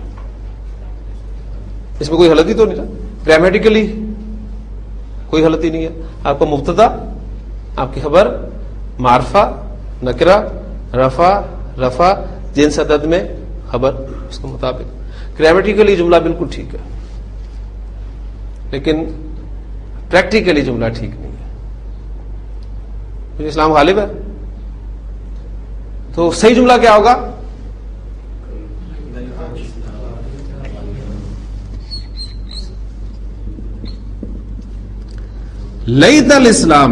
اس میں کوئی غلطی تو نہیں تھا, گرامیٹیکلی کوئی غلطی نہیں ہے. آپ کا مبتدا, آپ کی خبر, معرفہ, نکرہ, رفع, رفع, جنس عدد میں خبر اس کے مطابق. گرامیٹیکلی جملہ بالکل ٹھیک ہے, لیکن پریکٹیکلی جملہ ٹھیک نہیں ہے. اسلام غالب ہے تو صحیح جملہ کیا ہوگا؟ لیت الاسلام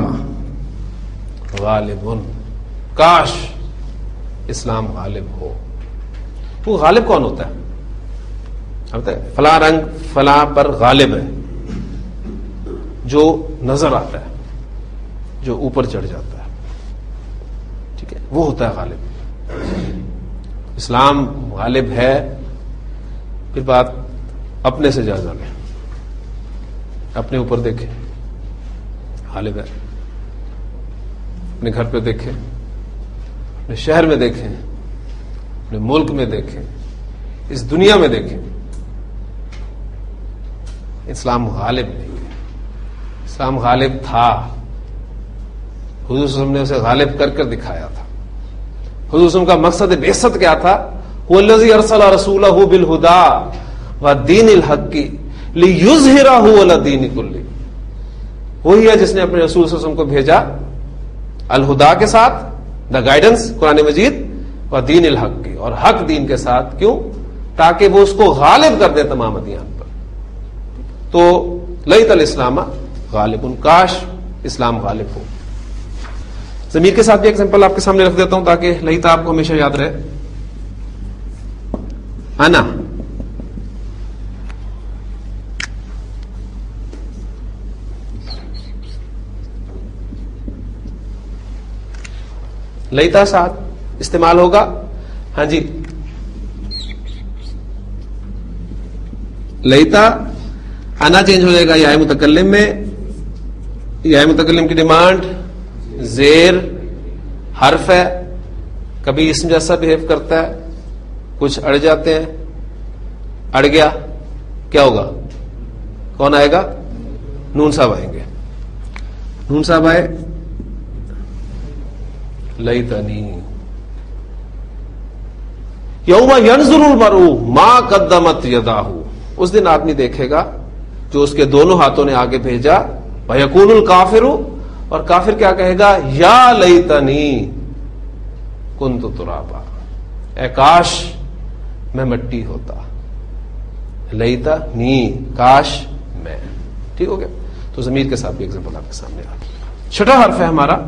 غالب, کاش اسلام غالب ہو. تو غالب کون ہوتا ہے؟ فلاں رنگ فلاں پر غالب ہے, جو نظر آتا ہے, جو اوپر چڑھ جاتا ہے, ٹھیک ہے, وہ ہوتا ہے غالب. اسلام غالب ہے. پھر بات اپنے سے جائزہ لیں, اپنے اوپر دیکھیں, غالب ہے. اپنے گھر پہ دیکھیں, اپنے شہر میں دیکھیں, اپنے ملک میں دیکھیں, اس دنیا میں دیکھیں, اسلام غالب نہیں ہے. اسلام غالب تھا, حضور صلی اللہ علیہ وسلم نے اسے غالب کر کر دکھایا تھا. حضور صلی اللہ علیہ وسلم کا مقصد بعثت کیا تھا؟ هو الذی ارسل رسولہ بالہدی ودین الحق لیظہرہ علی الدین کلہ. وہی ہے جس نے اپنے رسول صلی اللہ علیہ وسلم کو بھیجا الہدا کے ساتھ, دا گائیڈنس, قرآن مجید, و دین الحق کی, اور حق دین کے ساتھ. کیوں؟ تاکہ وہ اس کو غالب کر دے تمام ادیان پر. تو لیت الاسلام غالب, کاش اسلام غالب ہو. ضمیر کے ساتھ بھی ایگزامپل آپ کے سامنے رکھ دیتا ہوں تاکہ لیت آپ کو ہمیشہ یاد رہے. انا, لیتا ساتھ استعمال ہوگا. ہاں جی, لیتا انا چینج ہو جائے گا یا متکلم میں. یا متکلم کی ڈیمانڈ زیر حرف ہے, کبھی اسم جیسا بہیو کرتا ہے, کچھ اڑ جاتے ہیں. اڑ گیا کیا ہوگا؟ کون آئے گا؟ نون صاحب آئیں گے. نون صاحب آئے, لیتنی. یوم ینظر المرء ما قدمت یداہ, اس دن آدمی دیکھے گا جو اس کے دونوں ہاتھوں نے آگے بھیجا. ویقول الکافر, اور کافر کیا کہے گا؟ یا لیتنی کنت ترابا, اے کاش میں مٹی ہوتا. لیتنی, کاش میں. ٹھیک ہو گیا. تو ضمیر کے ساتھ بھی ایگزامپل آپ کے سامنے آ گیا. چھٹا حرف ہے ہمارا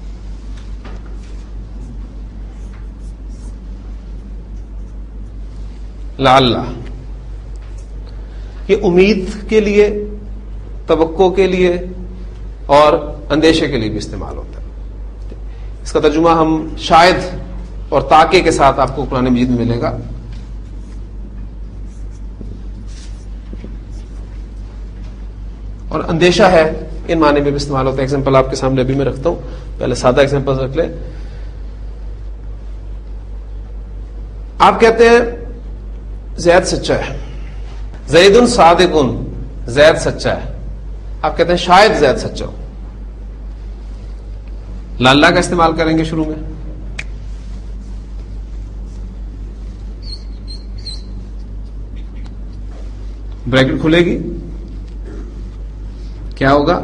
لعل. یہ امید کے لیے, توقع کے لیے اور اندیشے کے لیے بھی استعمال ہوتا ہے. اس کا ترجمہ ہم شاید اور تاکہ کے ساتھ آپ کو قرآن مجید میں ملے گا. اور اندیشہ ہے ان معنی میں بھی استعمال ہوتا ہے. ایگزامپل آپ کے سامنے ابھی میں رکھتا ہوں, پہلے سادہ ایگزامپل رکھ لیں. آپ کہتے ہیں زید سچا ہے، زید صادق، زید سچا ہے. آپ کہتے ہیں شاید زید سچا ہو. لعلہ کا استعمال کریں گے شروع میں. بریکٹ کھلے گی، کیا ہوگا؟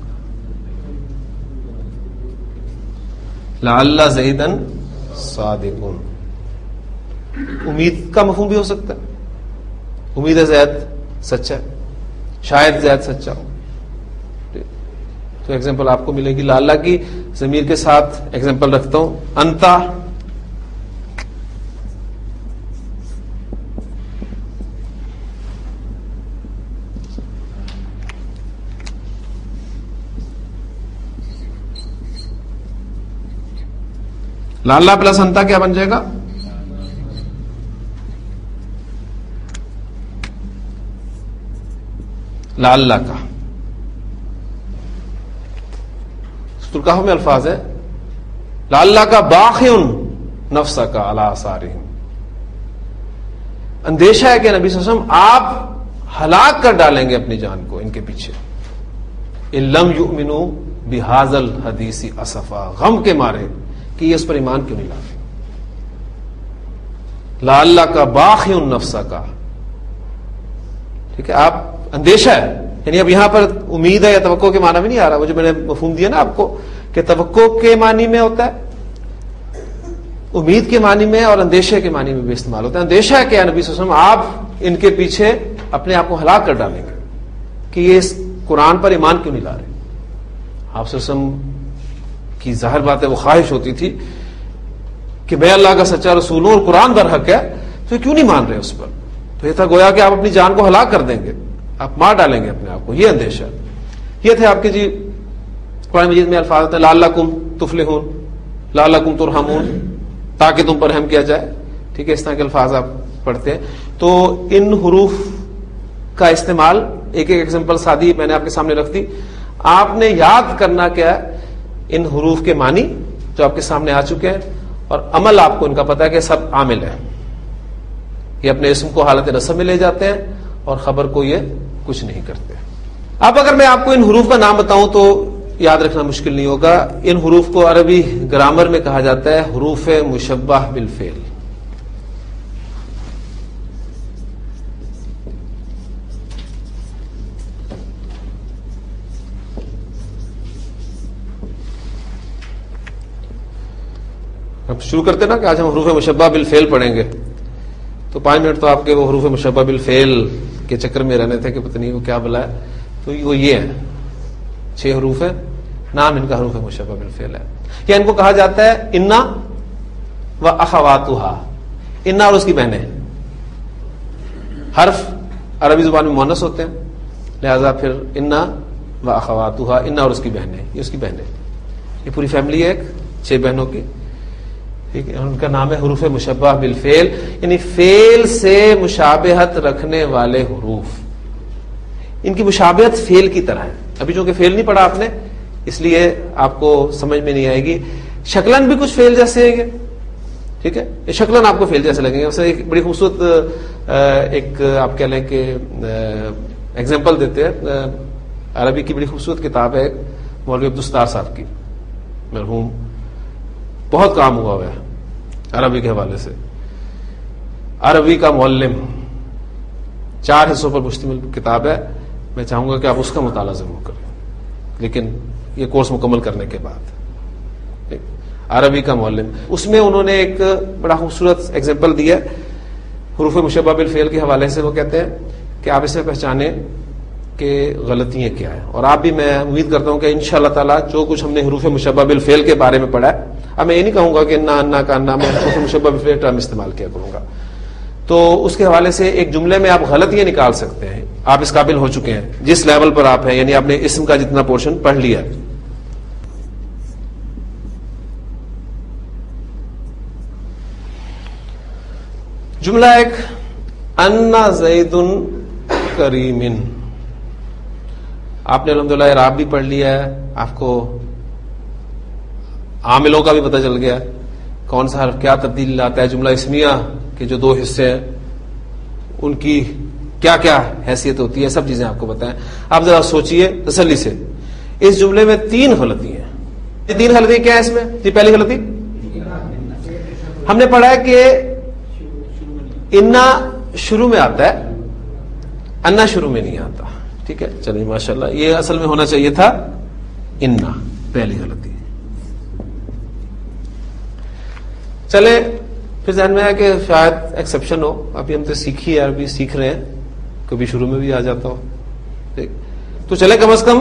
لعل زیدن صادق. امید کا مفہوم بھی ہو سکتا ہے، امید ہے زید سچا ہے، شاید زید سچا ہو. تو ایگزامپل آپ کو ملے گی لعل کی. ضمیر کے ساتھ ایگزامپل رکھتا ہوں، انتا لعل پلس انتا کیا بن جائے گا؟ لعل کا. سورکاہ میں الفاظ ہے لعل کا باخع نفس کا علی آثارہم. اندیشہ ہے کہ نبی صلی اللہ علیہ وسلم آپ ہلاک کر ڈالیں گے اپنی جان کو ان کے پیچھے. ان لم یؤمنوا بہذا الحدیث اسفا، غم کے مارے کہ یہ اس پر ایمان کیوں نہیں لاتے. لعل کا باخع نفس کا، ٹھیک ہے. آپ اندیشہ ہے، یعنی اب یہاں پر امید ہے یا توقع کے معنی بھی نہیں آ رہا. وہ جو میں نے مفہوم دیا نا آپ کو کہ توقع کے معنی میں ہوتا ہے، امید کے معنی میں اور اندیشے کے معنی میں بھی استعمال ہوتا ہے. اندیشہ ہے کہ نبی صلی اللہ علیہ وسلم آپ ان کے پیچھے اپنے آپ کو ہلاک کر ڈالیں گے کہ یہ اس قرآن پر ایمان کیوں نہیں لا رہے. آپ صلی اللہ علیہ وسلم کی ظاہر بات ہے وہ خواہش ہوتی تھی کہ میں اللہ کا سچا رسول ہوں اور قرآن در حق ہے، تو یہ کیوں نہیں مان رہے اس پر. تو یہ تھا گویا کہ آپ اپنی جان کو ہلاک کر دیں گے، آپ مار ڈالیں گے اپنے آپ کو. یہ اندیشہ یہ تھے آپ کے. جی قرآن مجید میں الفاظ ہوتے ہیں لعلکم تفلحون، لعلکم ترحمون، تاکہ تم پر رحم کیا جائے. ٹھیک ہے، اس طرح کے الفاظ آپ پڑھتے ہیں. تو ان حروف کا استعمال ایک ایک ایگزامپل سادی میں نے آپ کے سامنے رکھ دی. آپ نے یاد کرنا کیا ہے ان حروف کے معنی جو آپ کے سامنے آ چکے ہیں، اور عمل آپ کو ان کا پتا ہے کہ سب عامل ہے. یہ اپنے اسم کو حالت نصب میں لے جاتے ہیں اور خبر کو یہ کچھ نہیں کرتے. اب اگر میں آپ کو ان حروف کا نام بتاؤں تو یاد رکھنا مشکل نہیں ہوگا. ان حروف کو عربی گرامر میں کہا جاتا ہے حروف مشبہ بالفعل. اب شروع کرتے نا کہ آج ہم حروف مشبہ بالفعل پڑھیں گے، تو پانچ منٹ تو آپ کے وہ حروف مشبہ بالفعل کے چکر میں رہنے تھے کہ پتہ نہیں وہ کیا بلا ہے. تو وہ یہ ہے، چھ حروف ہیں، نام ان کا حروف مشبہ بالفعل ہے. یا ان کو کہا جاتا ہے انا و اخواتھا، انا اور اس کی بہنیں. حرف عربی زبان میں مؤنث ہوتے ہیں، لہذا پھر انا و اخواتھا، انا اور اس کی بہنیں، یہ اس کی بہنیں. یہ پوری فیملی ہے ایک، چھ بہنوں کی. ٹھیک ہے، ان کا نام ہے حروف مشبہ بالفعل، یعنی فعل سے مشابہت رکھنے والے حروف. ان کی مشابہت فعل کی طرح ہے. ابھی چونکہ فعل نہیں پڑھا آپ نے اس لیے آپ کو سمجھ میں نہیں آئے گی. شکلن بھی کچھ فعل جیسے ہیں، ٹھیک ہے، یہ شکلن آپ کو فعل جیسے لگیں گے. اسے ایک بڑی خوبصورت ایک آپ کہہ لیں کہ ایگزامپل دیتے ہیں. عربی کی بڑی خوبصورت کتاب ہے مولوی عبدالستار صاحب کی، مرحوم، بہت کام ہوا ہوا ہے عربی کے حوالے سے. عربی کا معلم، چار حصوں پر مشتمل کتاب ہے. میں چاہوں گا کہ آپ اس کا مطالعہ ضرور کریں، لیکن یہ کورس مکمل کرنے کے بعد. عربی کا معلم، اس میں انہوں نے ایک بڑا خوبصورت ایگزامپل دیا حروف مشبہ بالفعل کے حوالے سے. وہ کہتے ہیں کہ آپ اسے پہچانیں کہ غلطیاں کیا ہیں. اور آپ بھی، میں امید کرتا ہوں کہ انشاءاللہ تعالی جو کچھ ہم نے حروف مشبہ بالفعل کے بارے میں پڑھا ہے، اب میں یہ نہیں کہوں گا کہ انا انا کا انا، میں حروف مشبہ بالفعل ٹرم استعمال کیا کروں گا. تو اس کے حوالے سے ایک جملے میں آپ غلطیاں نکال سکتے ہیں. آپ اس قابل ہو چکے ہیں جس لیول پر آپ ہیں، یعنی آپ نے اسم کا جتنا پورشن پڑھ لیا. جملہ ایک، انا زید کریم. آپ نے الحمدللہ اعراب بھی پڑھ لیا ہے، آپ کو عاملوں کا بھی پتہ چل گیا کون سا حرف کیا تبدیل لاتا ہے. جملہ اسمیہ کہ جو دو حصے ہیں ان کی کیا کیا حیثیت ہوتی ہے، سب چیزیں آپ کو بتائیں. آپ ذرا سوچئے تسلی سے. اس جملے میں تین غلطی ہیں. یہ تین غلطی کیا ہے اس میں؟ یہ پہلی غلطی ہم نے پڑھا ہے کہ انا شروع میں آتا ہے، انا شروع میں نہیں آتا. ٹھیک ہے، چلیے ماشاءاللہ. یہ اصل میں ہونا چاہیے تھا انا، پہلی غلطی. چلے پھر ذہن میں ہے کہ شاید ایکسیپشن ہو. ابھی ہم تو سیکھی ہے، عربی سیکھ رہے ہیں، کبھی شروع میں بھی آ جاتا ہو. ٹھیک، تو چلے کم از کم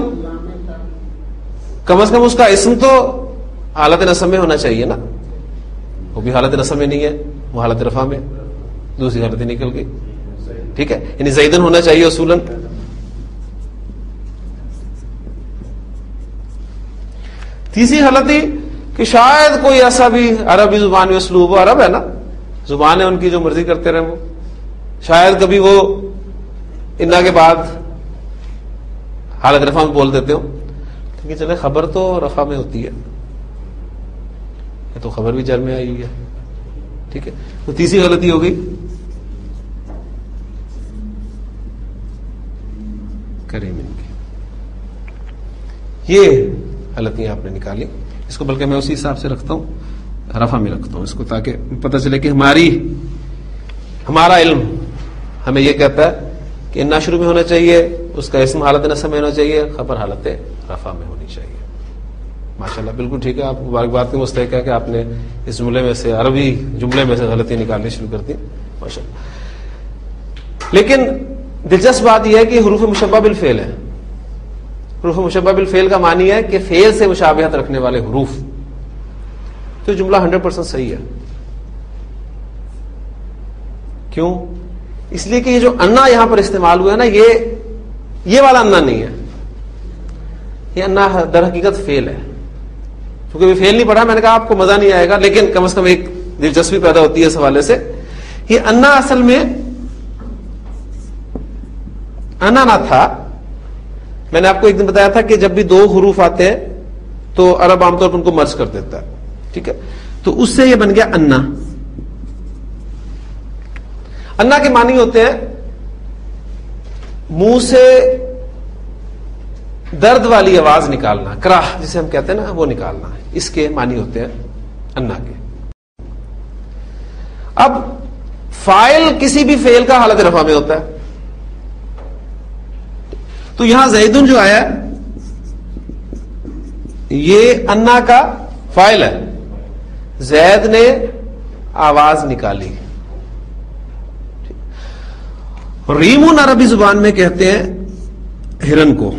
کم از کم اس کا اسم تو حالت نصب میں ہونا چاہیے نا. وہ بھی حالت نصب میں نہیں ہے، وہ حالت رفع میں. دوسری غلطی نکل گئی. ٹھیک ہے، یعنی زیدن ہونا چاہیے اصولاً. تیسری غلطی کہ شاید کوئی ایسا بھی عربی زبان میں اسلوب ہو، عرب ہے نا، زبان ہے ان کی، جو مرضی کرتے رہے وہ. شاید کبھی وہ انا کے بعد حالت رفع میں بول دیتے ہو. لیکن چلے خبر تو رفع میں ہوتی ہے، یہ تو خبر بھی جر میں آئی ہوئی ہے. ٹھیک ہے، تو تیسری غلطی ہو گئی کریم ان کی. یہ غلطیاں آپ نے نکالی. اس کو بلکہ میں اسی حساب سے رکھتا ہوں، رفع میں رکھتا ہوں اس کو، تاکہ پتہ چلے کہ ہماری ہمارا علم ہمیں یہ کہتا ہے کہ انا شروع میں ہونا چاہیے، اس کا اسم حالت نصب میں ہونا چاہیے، خبر حالت رفع میں ہونی چاہیے. ماشاءاللہ بالکل ٹھیک ہے. آپ مبارکباد کے مستحق ہے کہ آپ نے اس جملے میں سے، عربی جملے میں سے غلطی نکالنی شروع کر دی. ماشاءاللہ. لیکن دلچسپ بات یہ ہے کہ حروف مشبہ بالفعل ہے. حروف مشبہ بالفعل کا معنی ہے کہ فعل سے مشابہت رکھنے والے حروف. تو جملہ ہنڈریڈ پرسینٹ صحیح ہے. کیوں؟ اس لیے کہ یہ جو انا یہاں پر استعمال ہوا ہے نا، یہ یہ والا انا نہیں ہے. یہ انا در حقیقت فعل ہے. کیونکہ بھی فعل نہیں پڑھا، میں نے کہا آپ کو مزہ نہیں آئے گا، لیکن کم از کم ایک دلچسپی پیدا ہوتی ہے اس حوالے سے. یہ انا اصل میں انا نہ تھا. میں نے آپ کو ایک دن بتایا تھا کہ جب بھی دو حروف آتے ہیں تو عرب عام طور پر ان کو مرج کر دیتا ہے. ٹھیک ہے، تو اس سے یہ بن گیا انا. انا کے معنی ہوتے ہیں منہ سے درد والی آواز نکالنا، کراہ جسے ہم کہتے ہیں نا، وہ نکالنا. اس کے معنی ہوتے ہیں انا کے. اب فاعل کسی بھی فعل کا حالت رفع میں ہوتا ہے. تو یہاں زیدن جو آیا یہ انا کا فاعل ہے. زید نے آواز نکالی. ریمون عربی زبان میں کہتے ہیں ہرن کو،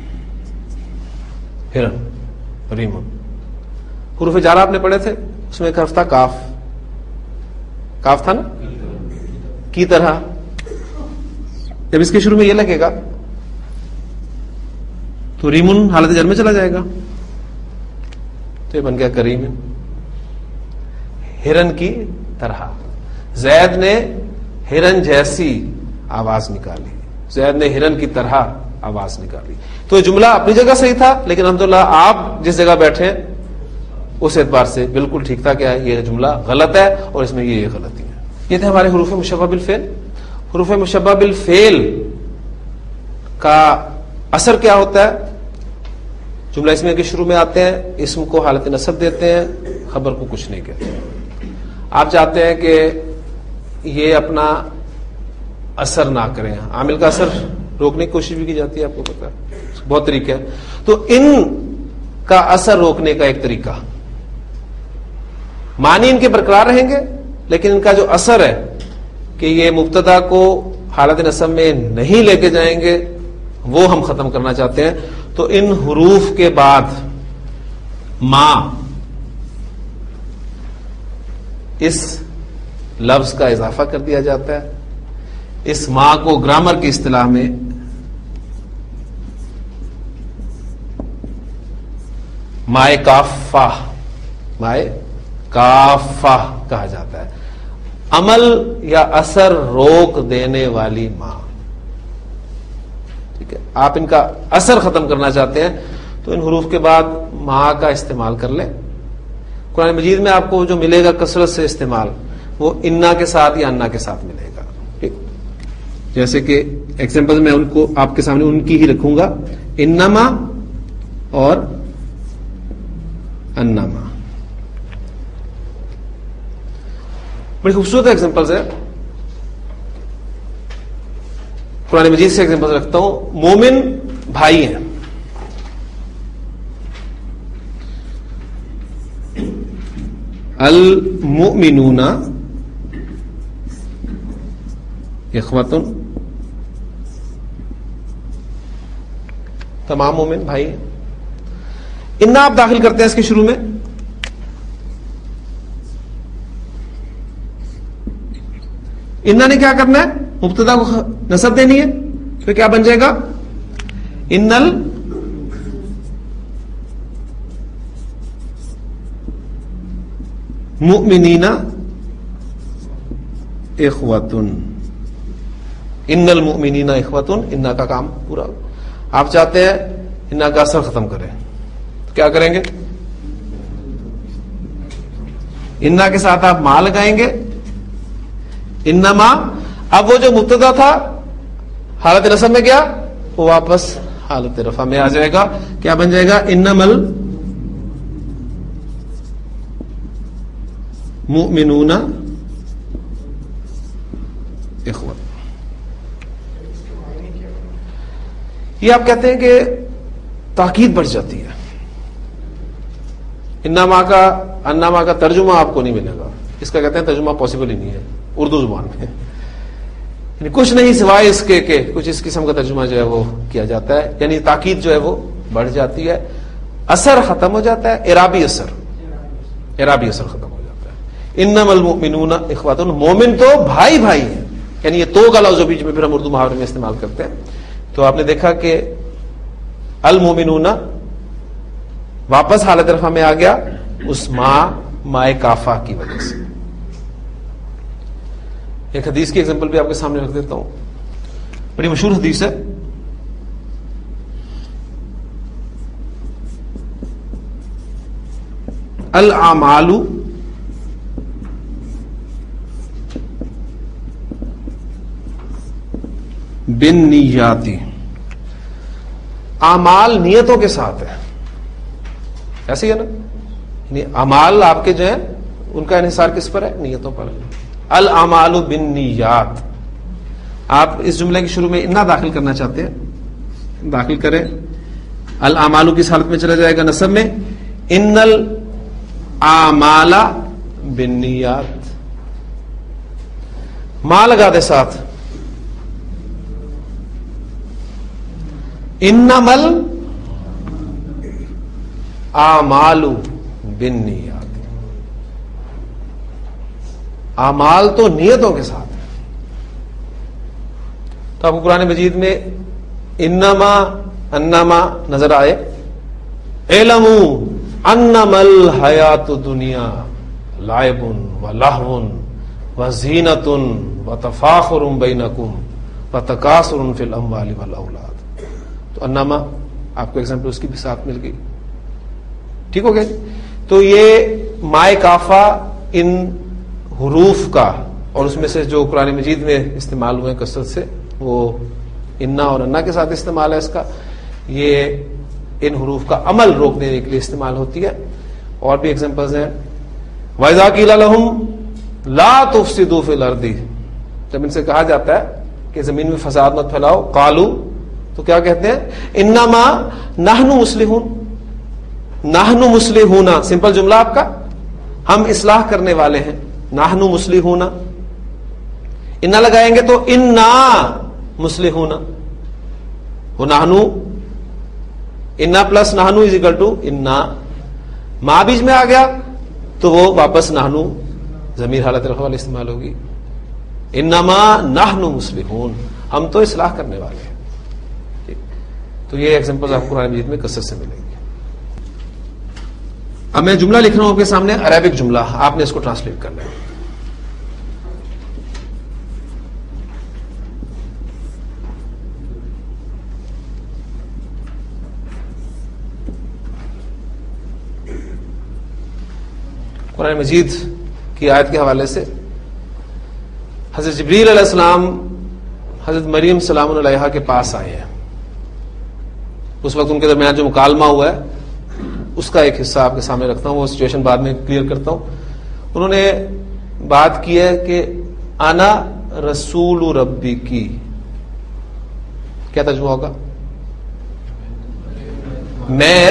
ہرن، ریمون. حروف جارہ آپ نے پڑھے تھے، اس میں ایک حرف تھا کاف. کاف تھا نا، کی طرح. جب اس کے شروع میں یہ لگے گا تو ریمون حالت جر میں چلا جائے گا. تو یہ بن گیا کریم. ہرن کی طرح. زید نے ہرن جیسی آواز نکالی. زید نے ہرن کی طرح آواز نکالی. تو یہ جملہ اپنی جگہ صحیح تھا، لیکن الحمدللہ آپ جس جگہ بیٹھے ہیں اس اعتبار سے بالکل ٹھیک تھا. کیا ہے؟ یہ جملہ غلط ہے اور اس میں یہ غلطی ہے. یہ تھے ہمارے حروف مشبہ بالفعل. حروف مشبہ بالفعل کا اثر کیا ہوتا ہے؟ جملہ اسمیہ کے شروع میں آتے ہیں، اسم کو حالت نصب دیتے ہیں، خبر کو کچھ نہیں کہتے. آپ چاہتے ہیں کہ یہ اپنا اثر نہ کریں، عامل کا اثر روکنے کی کوشش بھی کی جاتی ہے، آپ کو پتا ہے بہت طریقہ ہے. تو ان کا اثر روکنے کا ایک طریقہ، معنی ان کے برقرار رہیں گے لیکن ان کا جو اثر ہے کہ یہ مبتدا کو حالت نصب میں نہیں لے کے جائیں گے، وہ ہم ختم کرنا چاہتے ہیں. تو ان حروف کے بعد ما اس لفظ کا اضافہ کر دیا جاتا ہے. اس ما کو گرامر کی اصطلاح میں مائے کافہ، مائے کافہ کہا جاتا ہے. عمل یا اثر روک دینے والی ماں. ٹھیک ہے، آپ ان کا اثر ختم کرنا چاہتے ہیں تو ان حروف کے بعد ماں کا استعمال کر لیں. قرآن مجید میں آپ کو جو ملے گا کثرت سے استعمال، وہ انا کے ساتھ یا انا کے ساتھ ملے گا. ٹھیک، جیسے کہ ایگزامپل میں ان کو آپ کے سامنے ان کی ہی رکھوں گا، انما اور انما. بڑی خوبصورت ایگزامپلز ہے. قرآن مجید سے ایگزامپل رکھتا ہوں. مومن بھائی ہیں، المؤمنون اخوۃ، تمام مومن بھائی ہیں. انا آپ داخل کرتے ہیں اس کے شروع میں، انا نے کیا کرنا ہے؟ مبتدا کو نصب دینی ہے. پھر کیا بن جائے گا؟ ان المؤمنین اخوۃ، ان المؤمنین اخوۃ. انا کا کام پورا. آپ چاہتے ہیں انا کا اثر ختم کریں تو کیا کریں گے؟ انا کے ساتھ آپ ما لگائیں گے، انما. اب وہ جو مبتدا تھا حالت نصب میں گیا، وہ واپس حالت رفع میں آ جائے گا. کیا بن جائے گا؟ انما المؤمنون اخوۃ. یہ آپ کہتے ہیں کہ تاکید بڑھ جاتی ہے. انما کا انما کا ترجمہ آپ کو نہیں ملے گا. اس کا کہتے ہیں ترجمہ پاسبل ہی نہیں ہے اردو زبان میں. یعنی کچھ نہیں سوائے اس کے کہ کچھ اس قسم کا ترجمہ جو ہے وہ کیا جاتا ہے. یعنی تاکید جو ہے وہ بڑھ جاتی ہے، اثر ختم ہو جاتا ہے. اعرابی اثر اعرابی اثر ختم ہو جاتا ہے. انما المؤمنون اخوۃ، مومن تو بھائی بھائی ہیں. یعنی یہ تو کا لفظ جو بیچ میں پھر ہم اردو محاورے میں استعمال کرتے ہیں. تو آپ نے دیکھا کہ المؤمنون واپس حالت رفع میں آ گیا اس ما مائے کافا کی وجہ سے. ایک حدیث کی ایگزامپل بھی آپ کے سامنے رکھ دیتا ہوں. بڑی مشہور حدیث ہے. الاعمال بالنیات، اعمال نیتوں کے ساتھ ہے. ایسے ہی ہے نا؟ یعنی اعمال آپ کے جو ہیں ان کا انحصار کس پر ہے؟ نیتوں پر. الاعمال بالنیات. آپ اس جملے کے شروع میں انا داخل کرنا چاہتے ہیں، داخل کریں. الاعمال کس حالت میں چلا جائے گا؟ نصب میں. ان الاعمال بالنیات. ما لگا دے ساتھ. انما الاعمال بالنیات. اعمال تو نیتوں کے ساتھ ہے. تو آپ کو قرآن مجید میں انما انما نظر آئے. اعلموا انما الحیات الدنیا لعب ولہو وزینۃ وتفاخر بینکم وتکاثر فی الاموال والاولاد. تو انما آپ کو ایگزامپل اس کی بھی ساتھ مل گئی. ٹھیک ہو گیا. تو یہ مائے کافا ان حروف کا، اور اس میں سے جو قرآن مجید میں استعمال ہوئے کثرت سے، وہ انا اور انا کے ساتھ استعمال ہے اس کا. یہ ان حروف کا عمل روک دینے کے لیے استعمال ہوتی ہے. اور بھی ایگزامپلز ہیں. وَإِذَا قِيلَ لَهُمْ لَا تُفْسِدُوا فِي الْأَرْضِ، جب ان سے کہا جاتا ہے کہ زمین میں فساد مت پھیلاؤ، قالوا، تو کیا کہتے ہیں؟ انما نحن مصلحون. نحن مصلحون سمپل جملہ آپ کا، ہم اصلاح کرنے والے ہیں. نحن مصلحون. انا لگائیں گے تو انا مصلحون. وہ نحنو، انا پلس نحنو از اکول ٹو انا. ما بیچ میں آ گیا تو وہ واپس نحنو ضمیر حالت رفع والی استعمال ہوگی. انما نحن مصلحون، ہم تو اصلاح کرنے والے ہیں. تو یہ ایگزامپل آپ کو قرآن مجید میں کثرت سے ملیں گے. اب میں جملہ لکھ رہا ہوں آپ کے سامنے، عربک جملہ، آپ نے اس کو ٹرانسلیٹ کرنا ہے. قرآن مجید کی آیت کے حوالے سے حضرت جبریل علیہ السلام حضرت مریم سلام علیہا کے پاس آئے ہیں. اس وقت ان کے درمیان جو مکالمہ ہوا ہے اس کا ایک حصہ آپ کے سامنے رکھتا ہوں, وہ سچویشن بعد میں کلیئر کرتا ہوں. انہوں نے بات کی ہے کہ انا رسول ربی کی, کیا ترجمہ ہوگا؟ میں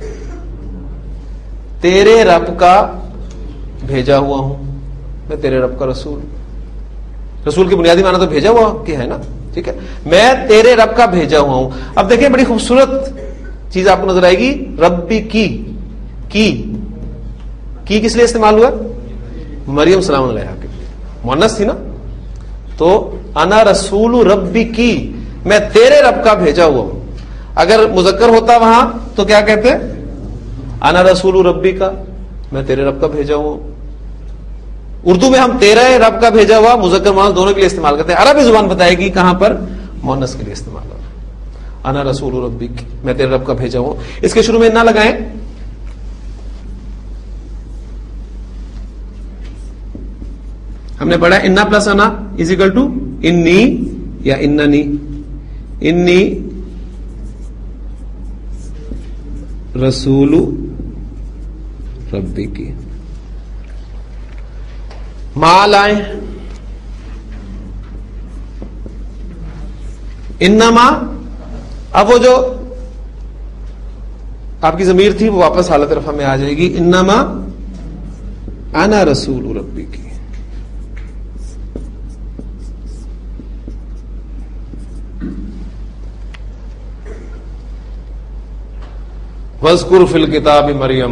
تیرے رب کا بھیجا ہوا ہوں, میں تیرے رب کا رسول. رسول کی بنیادی معنی تو بھیجا ہوا کہ ہے نا, ٹھیک ہے, میں تیرے رب کا بھیجا ہوا ہوں. اب دیکھیں بڑی خوبصورت چیز آپ کو نظر آئے گی, ربی کی کی کی کس لیے استعمال ہوا؟ مریم سلام علیہا کے لیے, مؤنث تھی نا, تو انا رسول ربی کی, میں تیرے رب کا بھیجا ہوا ہوں. اگر مذکر ہوتا وہاں تو کیا کہتے؟ انا رسول ربی کا, میں تیرے رب کا بھیجا ہوا ہوں. اردو میں ہم تیرے رب کا بھیجا ہوا مذکر مؤنث دونوں کے لیے استعمال کرتے ہیں. عربی زبان بتائے گی کہاں پر مؤنث کے لیے استعمال ہو. انا رسول ربی کی, میں تیرے رب کا بھیجا ہوں. اس کے شروع میں نہ لگائیں, ہم نے پڑھا انا پلس انا از اکول ٹو انی یا اننی. انی رسول ربی کی. ماں لائیں, انما, اب وہ جو آپ کی ضمیر تھی وہ واپس حالت رفع میں آ جائے گی. انما انا رسول ربی کی. وَاذْكُرْ فِي الْكِتَابِ مریم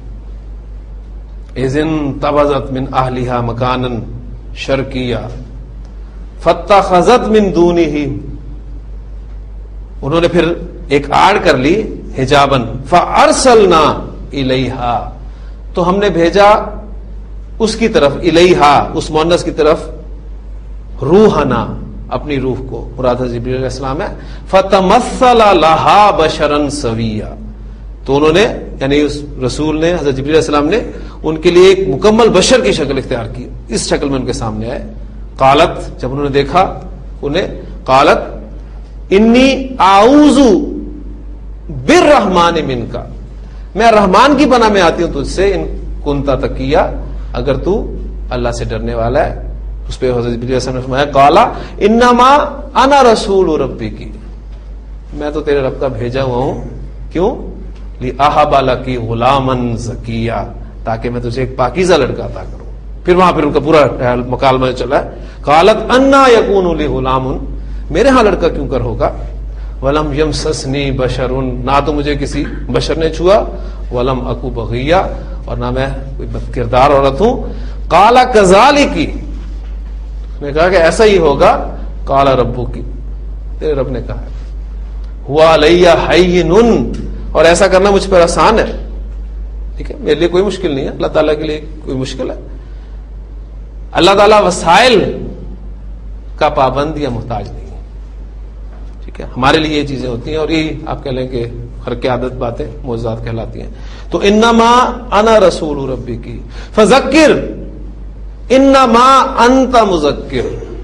اذ انتبذت من اہلها مکانا شرقیا فاتخذت من دونہ, انہوں نے پھر ایک آڑ کر لی حجابن, فارسلنا الیہا, تو ہم نے بھیجا اس کی طرف, الیہا اس مؤنث کی طرف, روحنا اپنی روح کو, مراد جبریل علیہ السلام ہے. فتمثل لہا بشرا سویا, تو انہوں نے یعنی اس رسول نے حضرت جبریل علیہ السلام نے ان کے لیے ایک مکمل بشر کی شکل اختیار کی, اس شکل میں ان کے سامنے آئے. قالت, جب انہوں نے دیکھا انہیں, قالت انی اعوذ بالرحمن منک, میں رحمان کی پناہ میں آتی ہوں تجھ سے, ان کنتا تقیا, اگر تو اللہ سے ڈرنے والا ہے. اس پہ حضرت جبریل علیہ السلام نے فرمایا قالا انما انا رسول ربی کی, میں تو تیرے رب کا بھیجا ہوا ہوں. کیوں؟ لِأَحَبَ لَكِ غُلَامًا زَكِيًّا, تاکہ میں تجھے ایک پاکیزہ لڑکا عطا کروں. پھر وہاں پھر ان کا پورا مکالمہ چلا ہے. قالت انا یکون لی غلام, میرے ہاں لڑکا کیوں کر ہوگا. ولم یمسسنی بشر, نہ تو مجھے کسی بشر نے چھوا, ولم اکو بغیا, اور نہ میں کوئی بد کردار عورت ہوں. قال کذالک, نے کہا کہ ایسا ہی ہوگا. قال ربک, تیرے رب نے کہا ہوا علی حین, اور ایسا کرنا مجھ پر آسان ہے. ٹھیک ہے, میرے لیے کوئی مشکل نہیں ہے, اللہ تعالیٰ کے لیے کوئی مشکل ہے. اللہ تعالیٰ وسائل کا پابند یا محتاج نہیں ہے. ٹھیک ہے, ہمارے لیے یہ چیزیں ہوتی ہیں, اور یہ آپ کہہ لیں کہ خرق عادت باتیں معجزات کہلاتی ہیں. تو انما انا رسول ربی کی فذکر انما انت مذکر,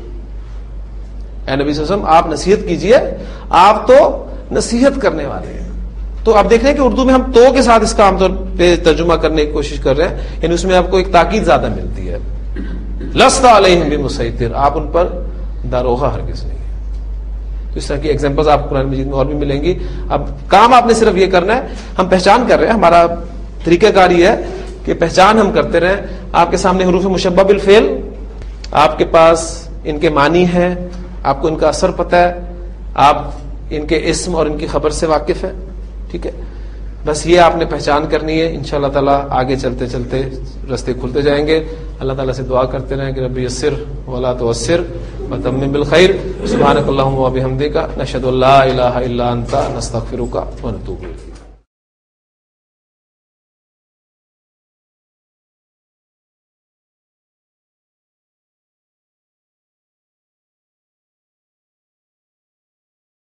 اے نبی صلی اللہ علیہ وسلم آپ نصیحت کیجئے, آپ تو نصیحت کرنے والے ہیں. تو آپ دیکھ رہے ہیں کہ اردو میں ہم تو کے ساتھ اس کا عام طور پہ ترجمہ کرنے کی کوشش کر رہے ہیں, یعنی اس میں آپ کو ایک تاکید زیادہ ملتی ہے. لست علیہم بمسیطر, آپ ان پر داروغہ ہرگز نہیں. تو اس طرح کی ایگزامپلز آپ قرآن مجید میں اور بھی ملیں گی. اب کام آپ نے صرف یہ کرنا ہے, ہم پہچان کر رہے ہیں, ہمارا طریقہ کار یہ ہے کہ پہچان ہم کرتے رہیں. آپ کے سامنے حروف مشبہ بالفعل, آپ کے پاس ان کے معنی ہیں, آپ کو ان کا اثر پتہ ہے, آپ ان کے اسم اور ان کی خبر سے واقف ہیں. ٹھیک ہے, بس یہ آپ نے پہچان کرنی ہے. ان شاء اللہ تعالیٰ آگے چلتے چلتے رستے کھلتے جائیں گے. اللہ تعالیٰ سے دعا کرتے رہیں کہ رب یسر ولا تعسر وتمم بالخیر. سبحانک اللہم و بحمدک نشہد ان لا الہ الا انت نستغفرک ونتوب الیک.